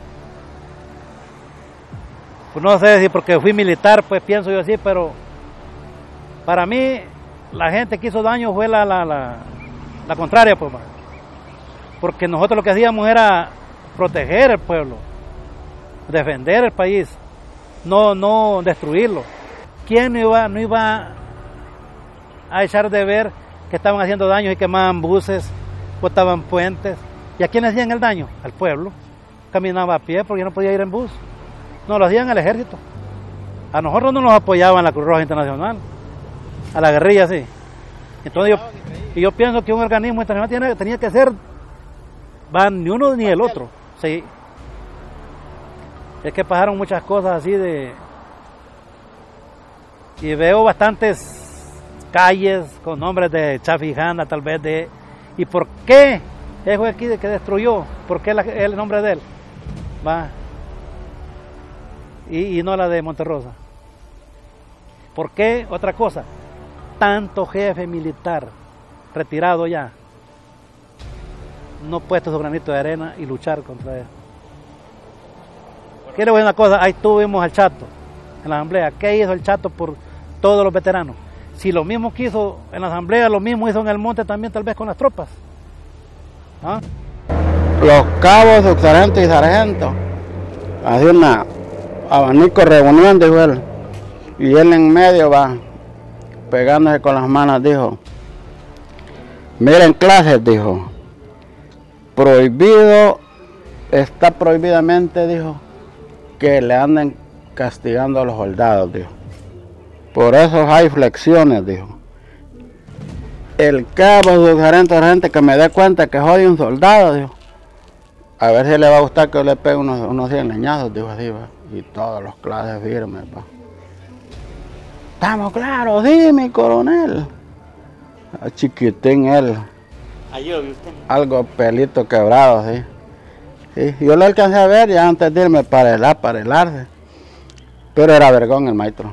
pues no sé si porque fui militar pues pienso yo así pero para mí la gente que hizo daño fue la, la, la, la contraria, pues, porque nosotros lo que hacíamos era proteger el pueblo, defender el país, no, no destruirlo. ¿Quién no iba, no iba a echar de ver que estaban haciendo daño y quemaban buses, botaban puentes? ¿Y a quién hacían el daño? Al pueblo. Caminaba a pie porque no podía ir en bus. No, lo hacían el ejército. A nosotros no nos apoyaban la Cruz Roja Internacional. A la guerrilla sí. Entonces yo, y yo pienso que un organismo internacional tiene, tenía que ser, van ni uno ni el otro. Sí. Es que pasaron muchas cosas así de... Y veo bastantes calles con nombres de Chafijana, tal vez de... ¿Y por qué? Ese fue aquí de que destruyó. ¿Por qué la, el nombre de él? Va. Y, y no la de Monterrosa. ¿Por qué? Otra cosa. Tanto jefe militar retirado ya no puesto su granito de arena y luchar contra él. Quiero ver una cosa, ahí tuvimos al Chato en la asamblea. ¿Qué hizo el Chato por todos los veteranos? Si lo mismo que hizo en la asamblea, lo mismo hizo en el monte también, tal vez con las tropas. ¿Ah? Los cabos, subsargento y sargento, así una abanico reunión, dijo él, y él en medio va, pegándose con las manos, dijo, miren clases, dijo, prohibido, está prohibidamente, dijo, que le anden castigando a los soldados, dijo. Por eso hay flexiones, dijo. El cabo, subsargento, sargento que me dé cuenta que jode un soldado, dijo. A ver si le va a gustar que le pegue unos, unos cien leñazos, dijo así, va. Y todos los clases firmes, va. Estamos claros, sí, mi coronel. A chiquitín él. Allí lo vi usted. Algo pelito quebrado, sí. Sí. Yo lo alcancé a ver ya antes de irme para el para el arce. Pero era vergón el maestro.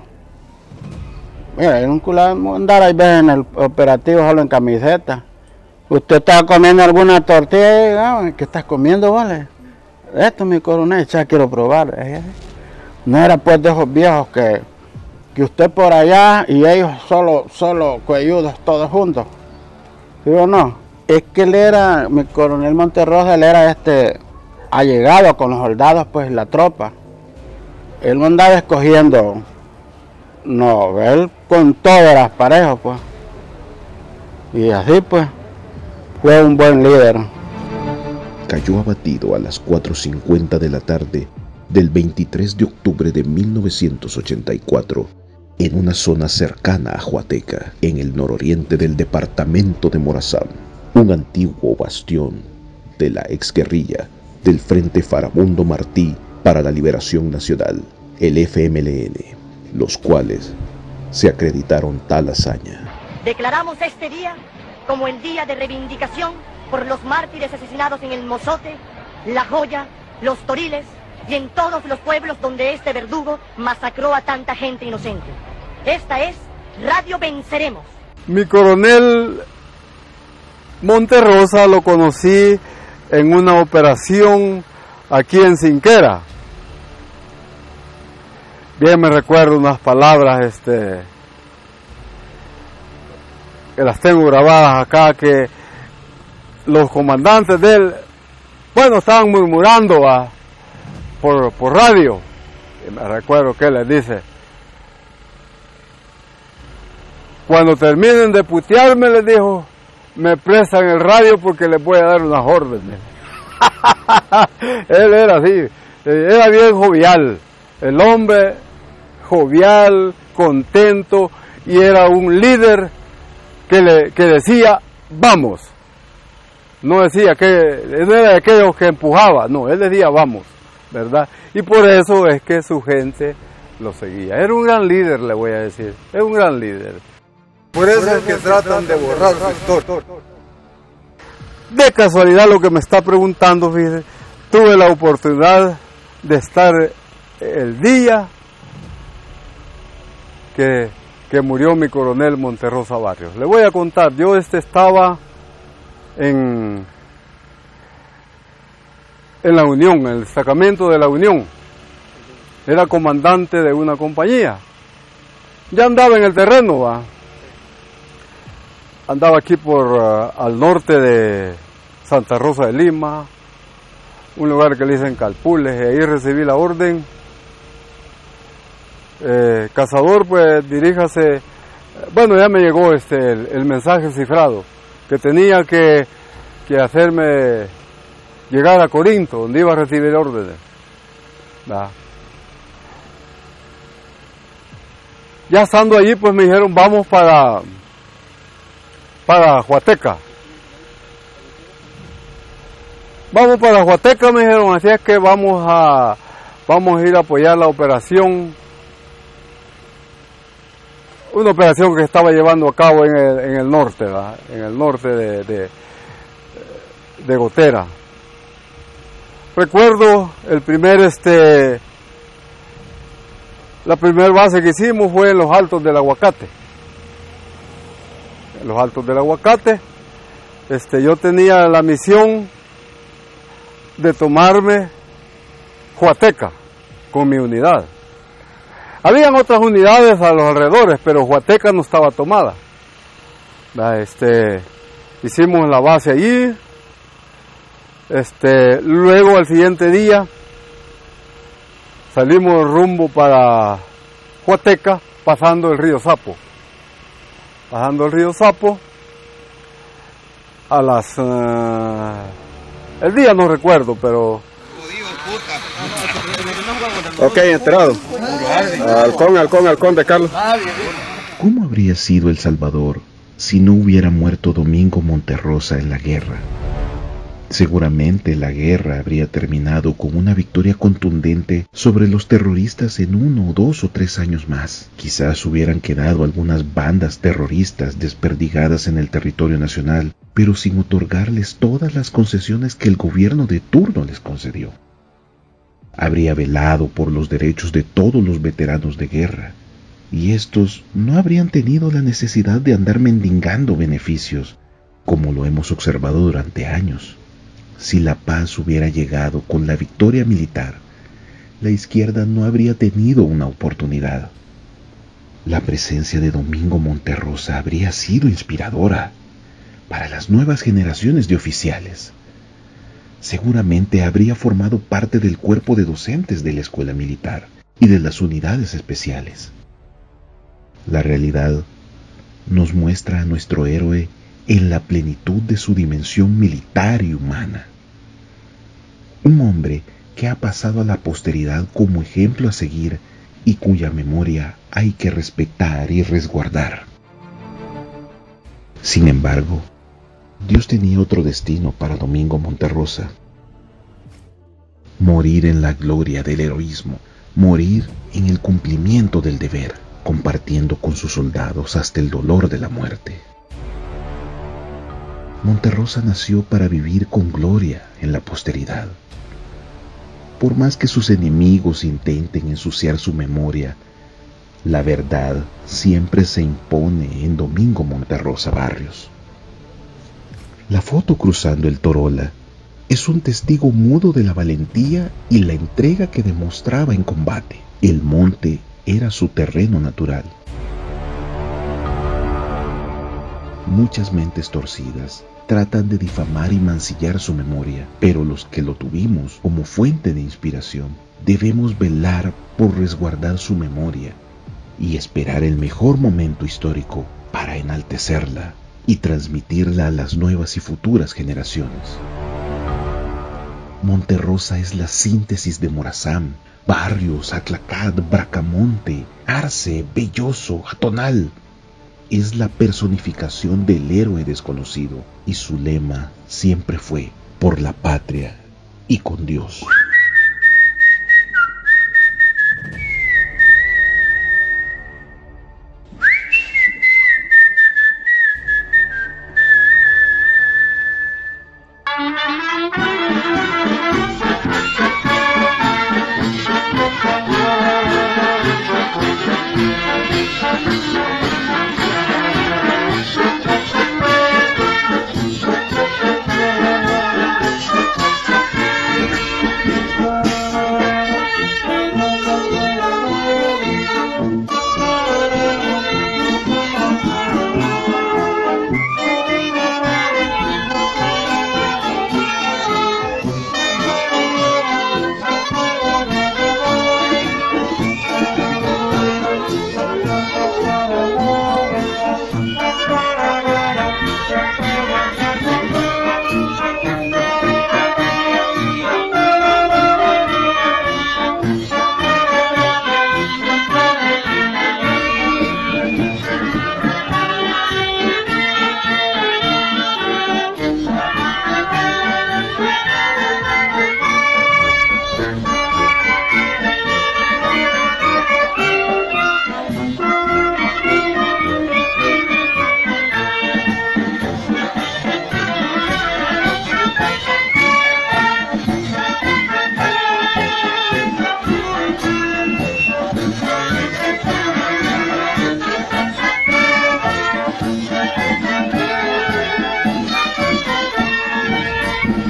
Mira, en un culán andar ahí ves en el operativo solo en camiseta. Usted está comiendo alguna tortilla, ah, ¿qué estás comiendo, vale? Esto, mi coronel, ya quiero probar. No era pues de esos viejos que, que usted por allá y ellos solo, solo cuelludos todos juntos. ¿Sí o no? Es que él era, mi coronel Monterrosa, él era este, allegado con los soldados, pues la tropa. Él no andaba escogiendo, no, él con todas las parejas, pues. Y así, pues, fue un buen líder. Cayó abatido a las cuatro cincuenta de la tarde del veintitrés de octubre de mil novecientos ochenta y cuatro en una zona cercana a Huateca, en el nororiente del departamento de Morazán, un antiguo bastión de la exguerrilla del Frente Farabundo Martí para la Liberación Nacional, el F M L N, los cuales se acreditaron tal hazaña. Declaramos este día como el día de reivindicación por los mártires asesinados en el Mozote, La Joya, Los Toriles y en todos los pueblos donde este verdugo masacró a tanta gente inocente. Esta es Radio Venceremos. Mi coronel Monterrosa lo conocí en una operación aquí en Cinquera. Bien me recuerdo unas palabras este, que las tengo grabadas acá, que los comandantes de él, bueno, estaban murmurando ¿va? Por, por radio. Y me recuerdo que él les dice, cuando terminen de putearme, les dijo, me prestan el radio porque les voy a dar unas órdenes. Él era así, era bien jovial, el hombre jovial, contento, y era un líder que, le, que decía, vamos. No decía que, no era de aquellos que empujaba, no, él decía, vamos, ¿verdad? Y por eso es que su gente lo seguía. Era un gran líder, le voy a decir, era un gran líder. Por eso es que tratan de borrar su historia. De casualidad lo que me está preguntando, fíjese, tuve la oportunidad de estar el día que, que murió mi coronel Monterrosa Barrios. Le voy a contar, yo este estaba en, en la Unión, en el destacamento de la Unión. Era comandante de una compañía. Ya andaba en el terreno, va. Andaba aquí por uh, al norte de Santa Rosa de Lima, un lugar que le dicen Calpules, y ahí recibí la orden. Eh, cazador, pues diríjase, bueno, ya me llegó este el, el mensaje cifrado, que tenía que, que hacerme llegar a Corinto, donde iba a recibir órdenes. ¿Va? Ya estando allí, pues me dijeron, vamos para... para Huateca. Vamos para Huateca, me dijeron, así es que vamos a, vamos a ir a apoyar la operación, una operación que estaba llevando a cabo en el, en el norte, ¿verdad? En el norte de, de, de Gotera. Recuerdo el primer, este, la primera base que hicimos fue en los Altos del Aguacate. En los Altos del Aguacate, este, yo tenía la misión de tomarme Huateca con mi unidad. Habían otras unidades a los alrededores, pero Huateca no estaba tomada. Este, hicimos la base allí. Este, luego al siguiente día salimos rumbo para Huateca, pasando el río Sapo. Pasando el río Sapo a las... Uh, el día no recuerdo, pero... Ok, enterado. Halcón, halcón, halcón de Carlos. ¿Cómo habría sido El Salvador si no hubiera muerto Domingo Monterrosa en la guerra? Seguramente la guerra habría terminado con una victoria contundente sobre los terroristas en uno, dos o tres años más. Quizás hubieran quedado algunas bandas terroristas desperdigadas en el territorio nacional, pero sin otorgarles todas las concesiones que el gobierno de turno les concedió. Habría velado por los derechos de todos los veteranos de guerra, y estos no habrían tenido la necesidad de andar mendigando beneficios, como lo hemos observado durante años. Si la paz hubiera llegado con la victoria militar, la izquierda no habría tenido una oportunidad. La presencia de Domingo Monterrosa habría sido inspiradora para las nuevas generaciones de oficiales. Seguramente habría formado parte del cuerpo de docentes de la escuela militar y de las unidades especiales. La realidad nos muestra a nuestro héroe en la plenitud de su dimensión militar y humana. Un hombre que ha pasado a la posteridad como ejemplo a seguir y cuya memoria hay que respetar y resguardar. Sin embargo, Dios tenía otro destino para Domingo Monterrosa. Morir en la gloria del heroísmo, morir en el cumplimiento del deber, compartiendo con sus soldados hasta el dolor de la muerte. Monterrosa nació para vivir con gloria en la posteridad. Por más que sus enemigos intenten ensuciar su memoria, la verdad siempre se impone en Domingo Monterrosa Barrios. La foto cruzando el Torola es un testigo mudo de la valentía y la entrega que demostraba en combate. El monte era su terreno natural. Muchas mentes torcidas tratan de difamar y mancillar su memoria, pero los que lo tuvimos como fuente de inspiración, debemos velar por resguardar su memoria y esperar el mejor momento histórico para enaltecerla y transmitirla a las nuevas y futuras generaciones. Monterrosa es la síntesis de Morazán, Barrios, Atlacat, Bracamonte, Arce, Belloso, Atonal. Es la personificación del héroe desconocido y su lema siempre fue por la patria y con Dios.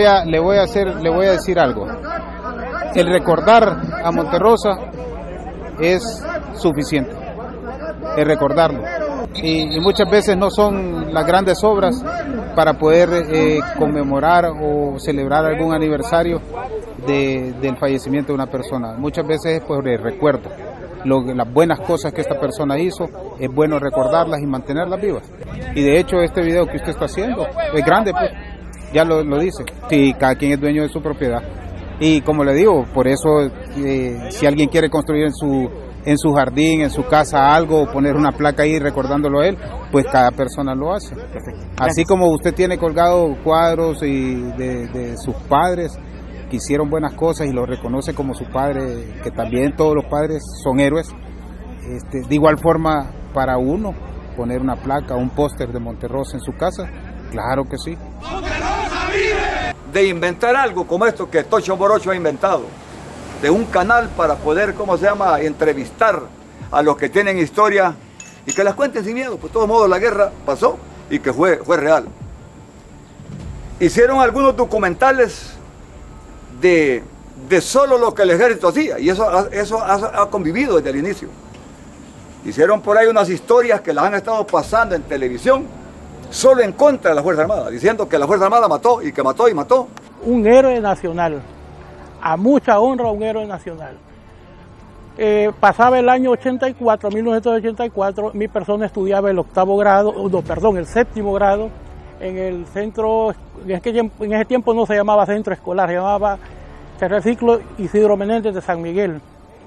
a, le voy a hacer, le voy a decir algo. El recordar a Monterrosa es suficiente, el recordarlo. Y, y muchas veces no son las grandes obras para poder eh, conmemorar o celebrar algún aniversario de, del fallecimiento de una persona. Muchas veces es por el recuerdo. Lo, las buenas cosas que esta persona hizo, es bueno recordarlas y mantenerlas vivas. Y de hecho este video que usted está haciendo es grande, pues, ya lo, lo dice. Sí, cada quien es dueño de su propiedad. Y como le digo, por eso eh, si alguien quiere construir en su en su jardín, en su casa algo, poner una placa ahí recordándolo a él, pues cada persona lo hace. Así como usted tiene colgado cuadros y de, de sus padres que hicieron buenas cosas y los reconoce como su padre, que también todos los padres son héroes, este, de igual forma para uno poner una placa, un póster de Monterrosa en su casa, claro que sí. De inventar algo como esto que Tocho Morocho ha inventado, de un canal para poder, ¿cómo se llama?, entrevistar a los que tienen historia y que las cuenten sin miedo. Pues de todos modos la guerra pasó y que fue, fue real. Hicieron algunos documentales de, de solo lo que el ejército hacía y eso, eso ha, ha convivido desde el inicio. Hicieron por ahí unas historias que las han estado pasando en televisión solo en contra de la Fuerza Armada, diciendo que la Fuerza Armada mató y que mató y mató. Un héroe nacional. A mucha honra, un héroe nacional. Eh, pasaba el año ochenta y cuatro, mil novecientos ochenta y cuatro, mi persona estudiaba el octavo grado, no, perdón, el séptimo grado, en el centro, en ese, en ese tiempo no se llamaba centro escolar, se llamaba Tercer Ciclo Isidro Menéndez de San Miguel.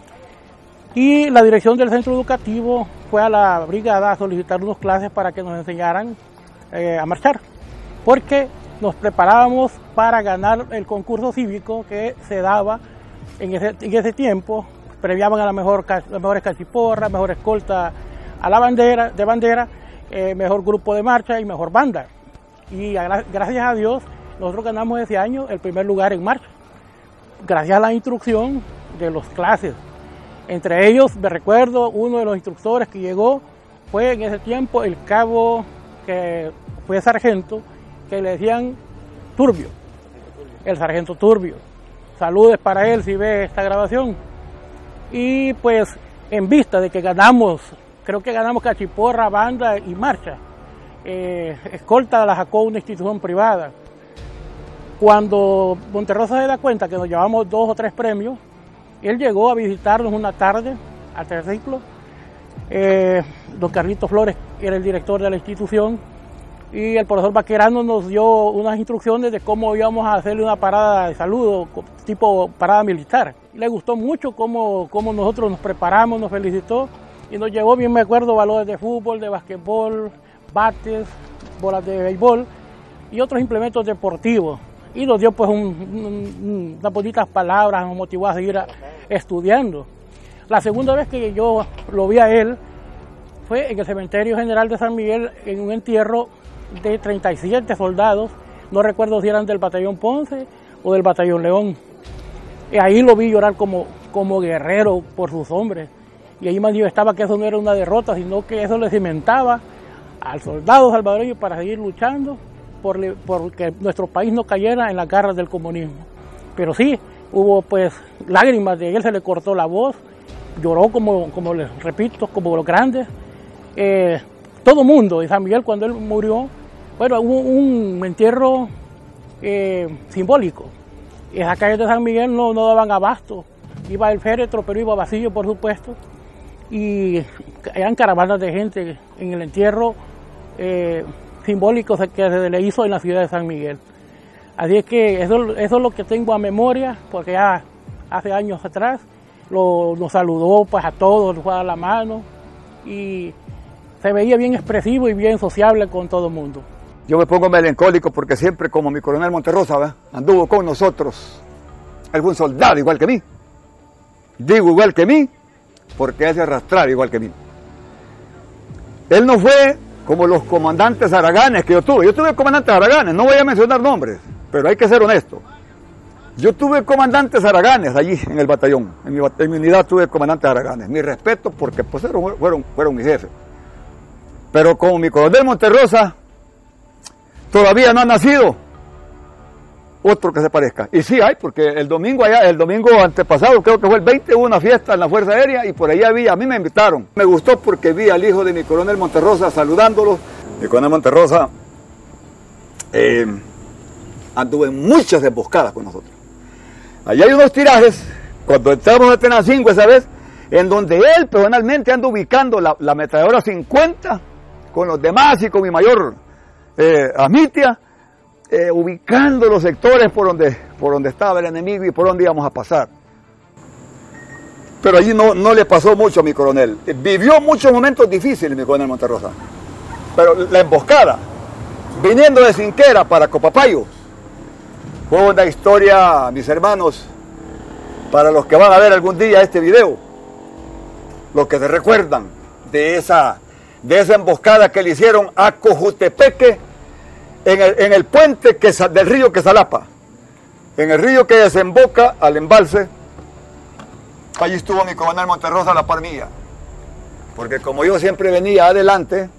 Y la dirección del centro educativo fue a la brigada a solicitar unas clases para que nos enseñaran eh, a marchar, porque nos preparábamos para ganar el concurso cívico que se daba en ese, en ese tiempo. Premiaban a la mejor, las mejores cachiporras, mejor escolta a la bandera, de bandera, eh, mejor grupo de marcha y mejor banda. Y a, gracias a Dios nosotros ganamos ese año el primer lugar en marcha, gracias a la instrucción de los clases. Entre ellos, me recuerdo, uno de los instructores que llegó fue en ese tiempo el cabo que fue sargento, que le decían Turbio, el sargento Turbio. Saludes para él si ve esta grabación. Y pues en vista de que ganamos, creo que ganamos cachiporra, banda y marcha, eh, escolta la sacó una institución privada. Cuando Monterrosa se da cuenta que nos llevamos dos o tres premios, él llegó a visitarnos una tarde al Tercer Ciclo. Eh, don Carlitos Flores era el director de la institución, y el profesor Baquerano nos dio unas instrucciones de cómo íbamos a hacerle una parada de saludo, tipo parada militar. Le gustó mucho cómo, cómo nosotros nos preparamos, nos felicitó y nos llevó, bien me acuerdo, balones de fútbol, de basquetbol, bates, bolas de béisbol y otros implementos deportivos. Y nos dio pues un, un, unas bonitas palabras, nos motivó a seguir a, estudiando. La segunda vez que yo lo vi a él fue en el Cementerio General de San Miguel, en un entierro de treinta y siete soldados, no recuerdo si eran del batallón Ponce o del batallón León. Y ahí lo vi llorar como, como guerrero por sus hombres. Y ahí manifestaba que eso no era una derrota, sino que eso le cimentaba al soldado salvadoreño para seguir luchando por, por que nuestro país no cayera en las garras del comunismo. Pero sí, hubo pues lágrimas de él, se le cortó la voz, lloró como, como les repito, como los grandes. Eh, todo mundo, en San Miguel cuando él murió, bueno, hubo un entierro eh, simbólico. En las calles de San Miguel no, no daban abasto, iba el féretro, pero iba vacío, por supuesto, y eran caravanas de gente en el entierro eh, simbólico que se le hizo en la ciudad de San Miguel. Así es que eso, eso es lo que tengo a memoria, porque ya hace años atrás lo, nos saludó pues a todos, nos fue a dar la mano y se veía bien expresivo y bien sociable con todo el mundo. Yo me pongo melancólico porque siempre, como mi coronel Monterrosa, ¿verdad?, anduvo con nosotros. Él fue un soldado igual que mí. Digo igual que mí porque hace arrastrar igual que mí. Él no fue como los comandantes haraganes que yo tuve. Yo tuve comandantes haraganes, no voy a mencionar nombres, pero hay que ser honesto. Yo tuve comandantes haraganes allí en el batallón. En mi, en mi unidad tuve comandantes haraganes. Mi respeto porque pues, fueron, fueron, fueron mis jefes. Pero como mi coronel Monterrosa todavía no ha nacido, otro que se parezca. Y sí hay, porque el domingo allá, el domingo antepasado, creo que fue el veinte, hubo una fiesta en la Fuerza Aérea y por allá había, a mí me invitaron. Me gustó porque vi al hijo de mi coronel Monterrosa saludándolo. Mi coronel Monterrosa eh, anduvo en muchas emboscadas con nosotros. Allá hay unos tirajes, cuando entramos a Tenancingo esa vez, en donde él personalmente anda ubicando la, la ametralladora cincuenta con los demás y con mi mayor eh, Amitia, Eh, ubicando los sectores por donde, por donde estaba el enemigo y por donde íbamos a pasar. Pero allí no, no le pasó mucho a mi coronel. Vivió muchos momentos difíciles mi coronel Monterrosa. Pero la emboscada, viniendo de Cinquera para Copapayo, fue una historia, mis hermanos, para los que van a ver algún día este video, los que se recuerdan de esa, de esa emboscada que le hicieron a Cojutepeque, En el, en el puente que, del río Quesalapa, en el río que desemboca al embalse. Allí estuvo mi coronel Monterrosa a la par mía, porque como yo siempre venía adelante,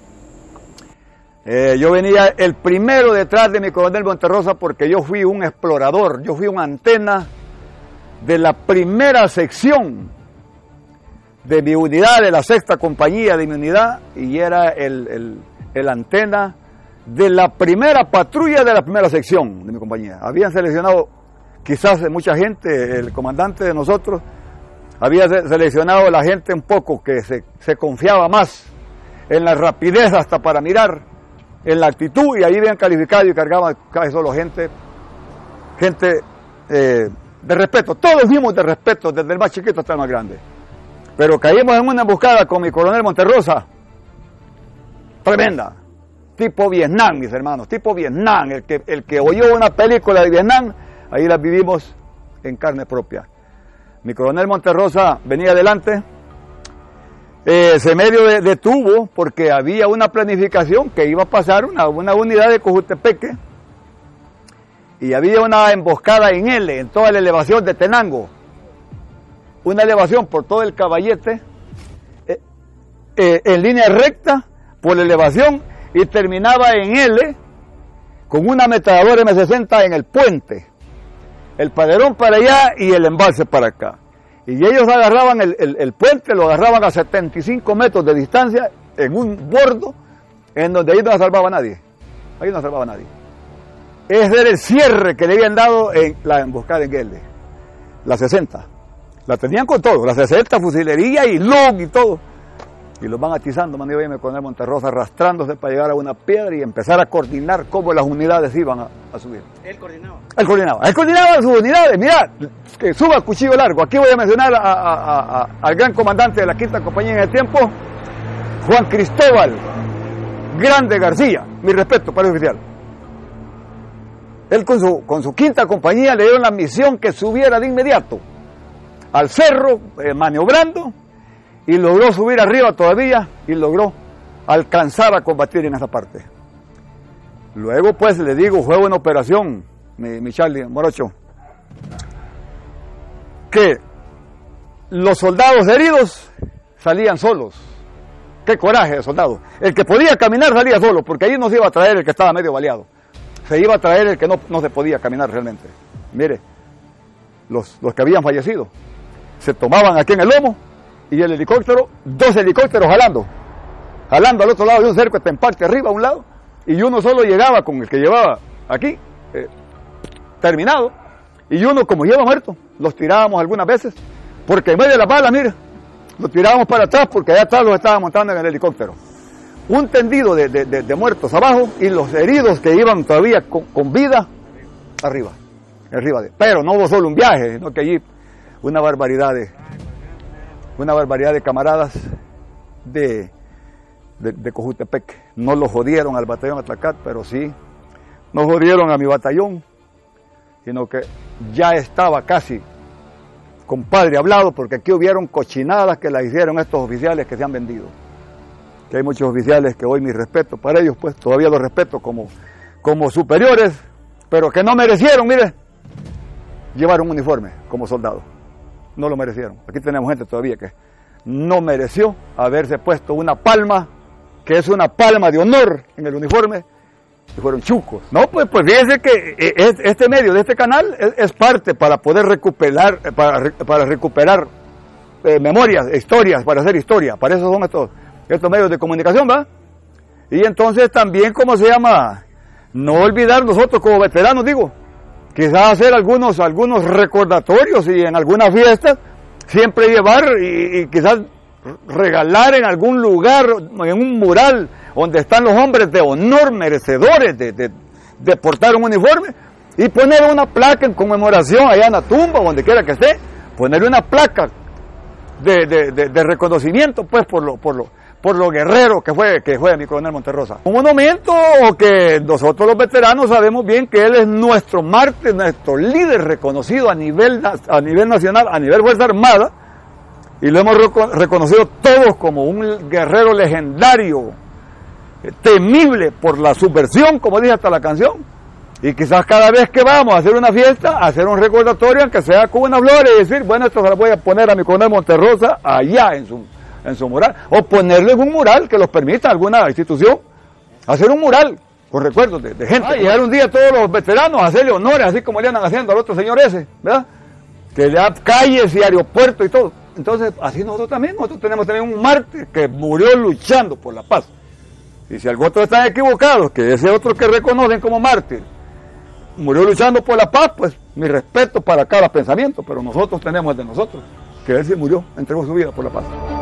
eh, yo venía el primero detrás de mi coronel Monterrosa porque yo fui un explorador, yo fui una antena de la primera sección de mi unidad, de la sexta compañía de mi unidad, y era el, el, el antena de la primera patrulla de la primera sección de mi compañía. Habían seleccionado, quizás mucha gente, el comandante de nosotros, había seleccionado a la gente un poco que se, se confiaba más en la rapidez hasta para mirar, en la actitud, y ahí habían calificado y cargaban casi solo gente, gente eh, de respeto, todos vimos de respeto, desde el más chiquito hasta el más grande. Pero caímos en una emboscada con mi coronel Monterrosa, tremenda. Tipo Vietnam, mis hermanos, tipo Vietnam. El que, el que oyó una película de Vietnam, ahí la vivimos en carne propia. Mi coronel Monterrosa venía adelante, eh, se medio detuvo porque había una planificación que iba a pasar una, una unidad de Cojutepeque y había una emboscada en L, en toda la elevación de Tenango. Una elevación por todo el Caballete, eh, eh, en línea recta por la elevación, y terminaba en L con una ametralladora eme sesenta en el puente, el palerón para allá y el embalse para acá. Y ellos agarraban el, el, el puente, lo agarraban a setenta y cinco metros de distancia en un bordo en donde ahí no salvaba nadie. Ahí no salvaba nadie. Ese era el cierre que le habían dado en la emboscada en L, la sesenta. La tenían con todo, la sesenta, fusilería y log y todo. Y los van atizando, man, iba con el Monterrosa arrastrándose para llegar a una piedra y empezar a coordinar cómo las unidades iban a, a subir. ¿Él coordinaba? Él coordinaba, él coordinaba sus unidades. Mirá, que suba el cuchillo largo. Aquí voy a mencionar a, a, a, a, al gran comandante de la quinta compañía en el tiempo, Juan Cristóbal Grande García. Mi respeto para el oficial. Él con su, con su quinta compañía le dieron la misión que subiera de inmediato al cerro, eh, maniobrando, y logró subir arriba todavía y logró alcanzar a combatir en esa parte. Luego, pues, le digo, fue una operación, mi, mi Charlie Morocho, que los soldados heridos salían solos. Qué coraje de soldados. El que podía caminar salía solo, porque ahí no se iba a traer el que estaba medio baleado. Se iba a traer el que no, no se podía caminar realmente. Mire, los, los que habían fallecido se tomaban aquí en el lomo, y el helicóptero, dos helicópteros jalando, jalando al otro lado de un cerco, en parte arriba a un lado, y uno solo llegaba con el que llevaba aquí, eh, terminado, y uno como lleva muerto, los tirábamos algunas veces, porque en vez de la bala, mira, los tirábamos para atrás, porque allá atrás los estaban montando en el helicóptero. Un tendido de, de, de, de muertos abajo, y los heridos que iban todavía con, con vida, arriba, arriba de, pero no hubo solo un viaje, sino que allí una barbaridad de una barbaridad de camaradas de, de, de Cojutepeque. No lo jodieron al batallón Atlacat, pero sí nos jodieron a mi batallón, sino que ya estaba casi compadre hablado, porque aquí hubieron cochinadas que las hicieron estos oficiales que se han vendido. Que hay muchos oficiales que hoy mi respeto para ellos, pues todavía los respeto como, como superiores, pero que no merecieron, mire, llevar un uniforme como soldado. No lo merecieron. Aquí tenemos gente todavía que no mereció haberse puesto una palma, que es una palma de honor en el uniforme, y fueron chucos. No, pues, pues fíjense que este medio de este canal es, es parte para poder recuperar, para, para recuperar eh, memorias, historias, para hacer historia. Para eso son estos, estos medios de comunicación, ¿va? Y entonces también, ¿cómo se llama? No olvidar nosotros como veteranos, digo, quizás hacer algunos, algunos recordatorios y en algunas fiestas, siempre llevar y, y quizás regalar en algún lugar, en un mural, donde están los hombres de honor, merecedores de, de, de portar un uniforme, y poner una placa en conmemoración allá en la tumba, donde quiera que esté, ponerle una placa de, de, de, de reconocimiento, pues, por lo, por lo, por lo guerrero que fue, que fue mi coronel Monterrosa. Un monumento que nosotros los veteranos sabemos bien que él es nuestro mártir, nuestro líder reconocido a nivel, a nivel nacional, a nivel Fuerza Armada, y lo hemos reconocido todos como un guerrero legendario, temible por la subversión, como dice hasta la canción. Y quizás cada vez que vamos a hacer una fiesta, hacer un recordatorio, aunque sea con una flor, y decir, bueno, esto se lo voy a poner a mi coronel Monterrosa allá en su, en su mural, o ponerle un mural que los permita alguna institución, hacer un mural con recuerdos de, de gente. Ah, llegar un día todos los veteranos a hacerle honores, así como le andan haciendo al otro señor ese, ¿verdad? Que le da calles y aeropuertos y todo. Entonces, así nosotros también, nosotros tenemos también un mártir que murió luchando por la paz. Y si algunos están equivocados, que ese otro que reconocen como mártir murió luchando por la paz, pues mi respeto para cada pensamiento, pero nosotros tenemos el de nosotros, que él sí murió, entregó su vida por la paz.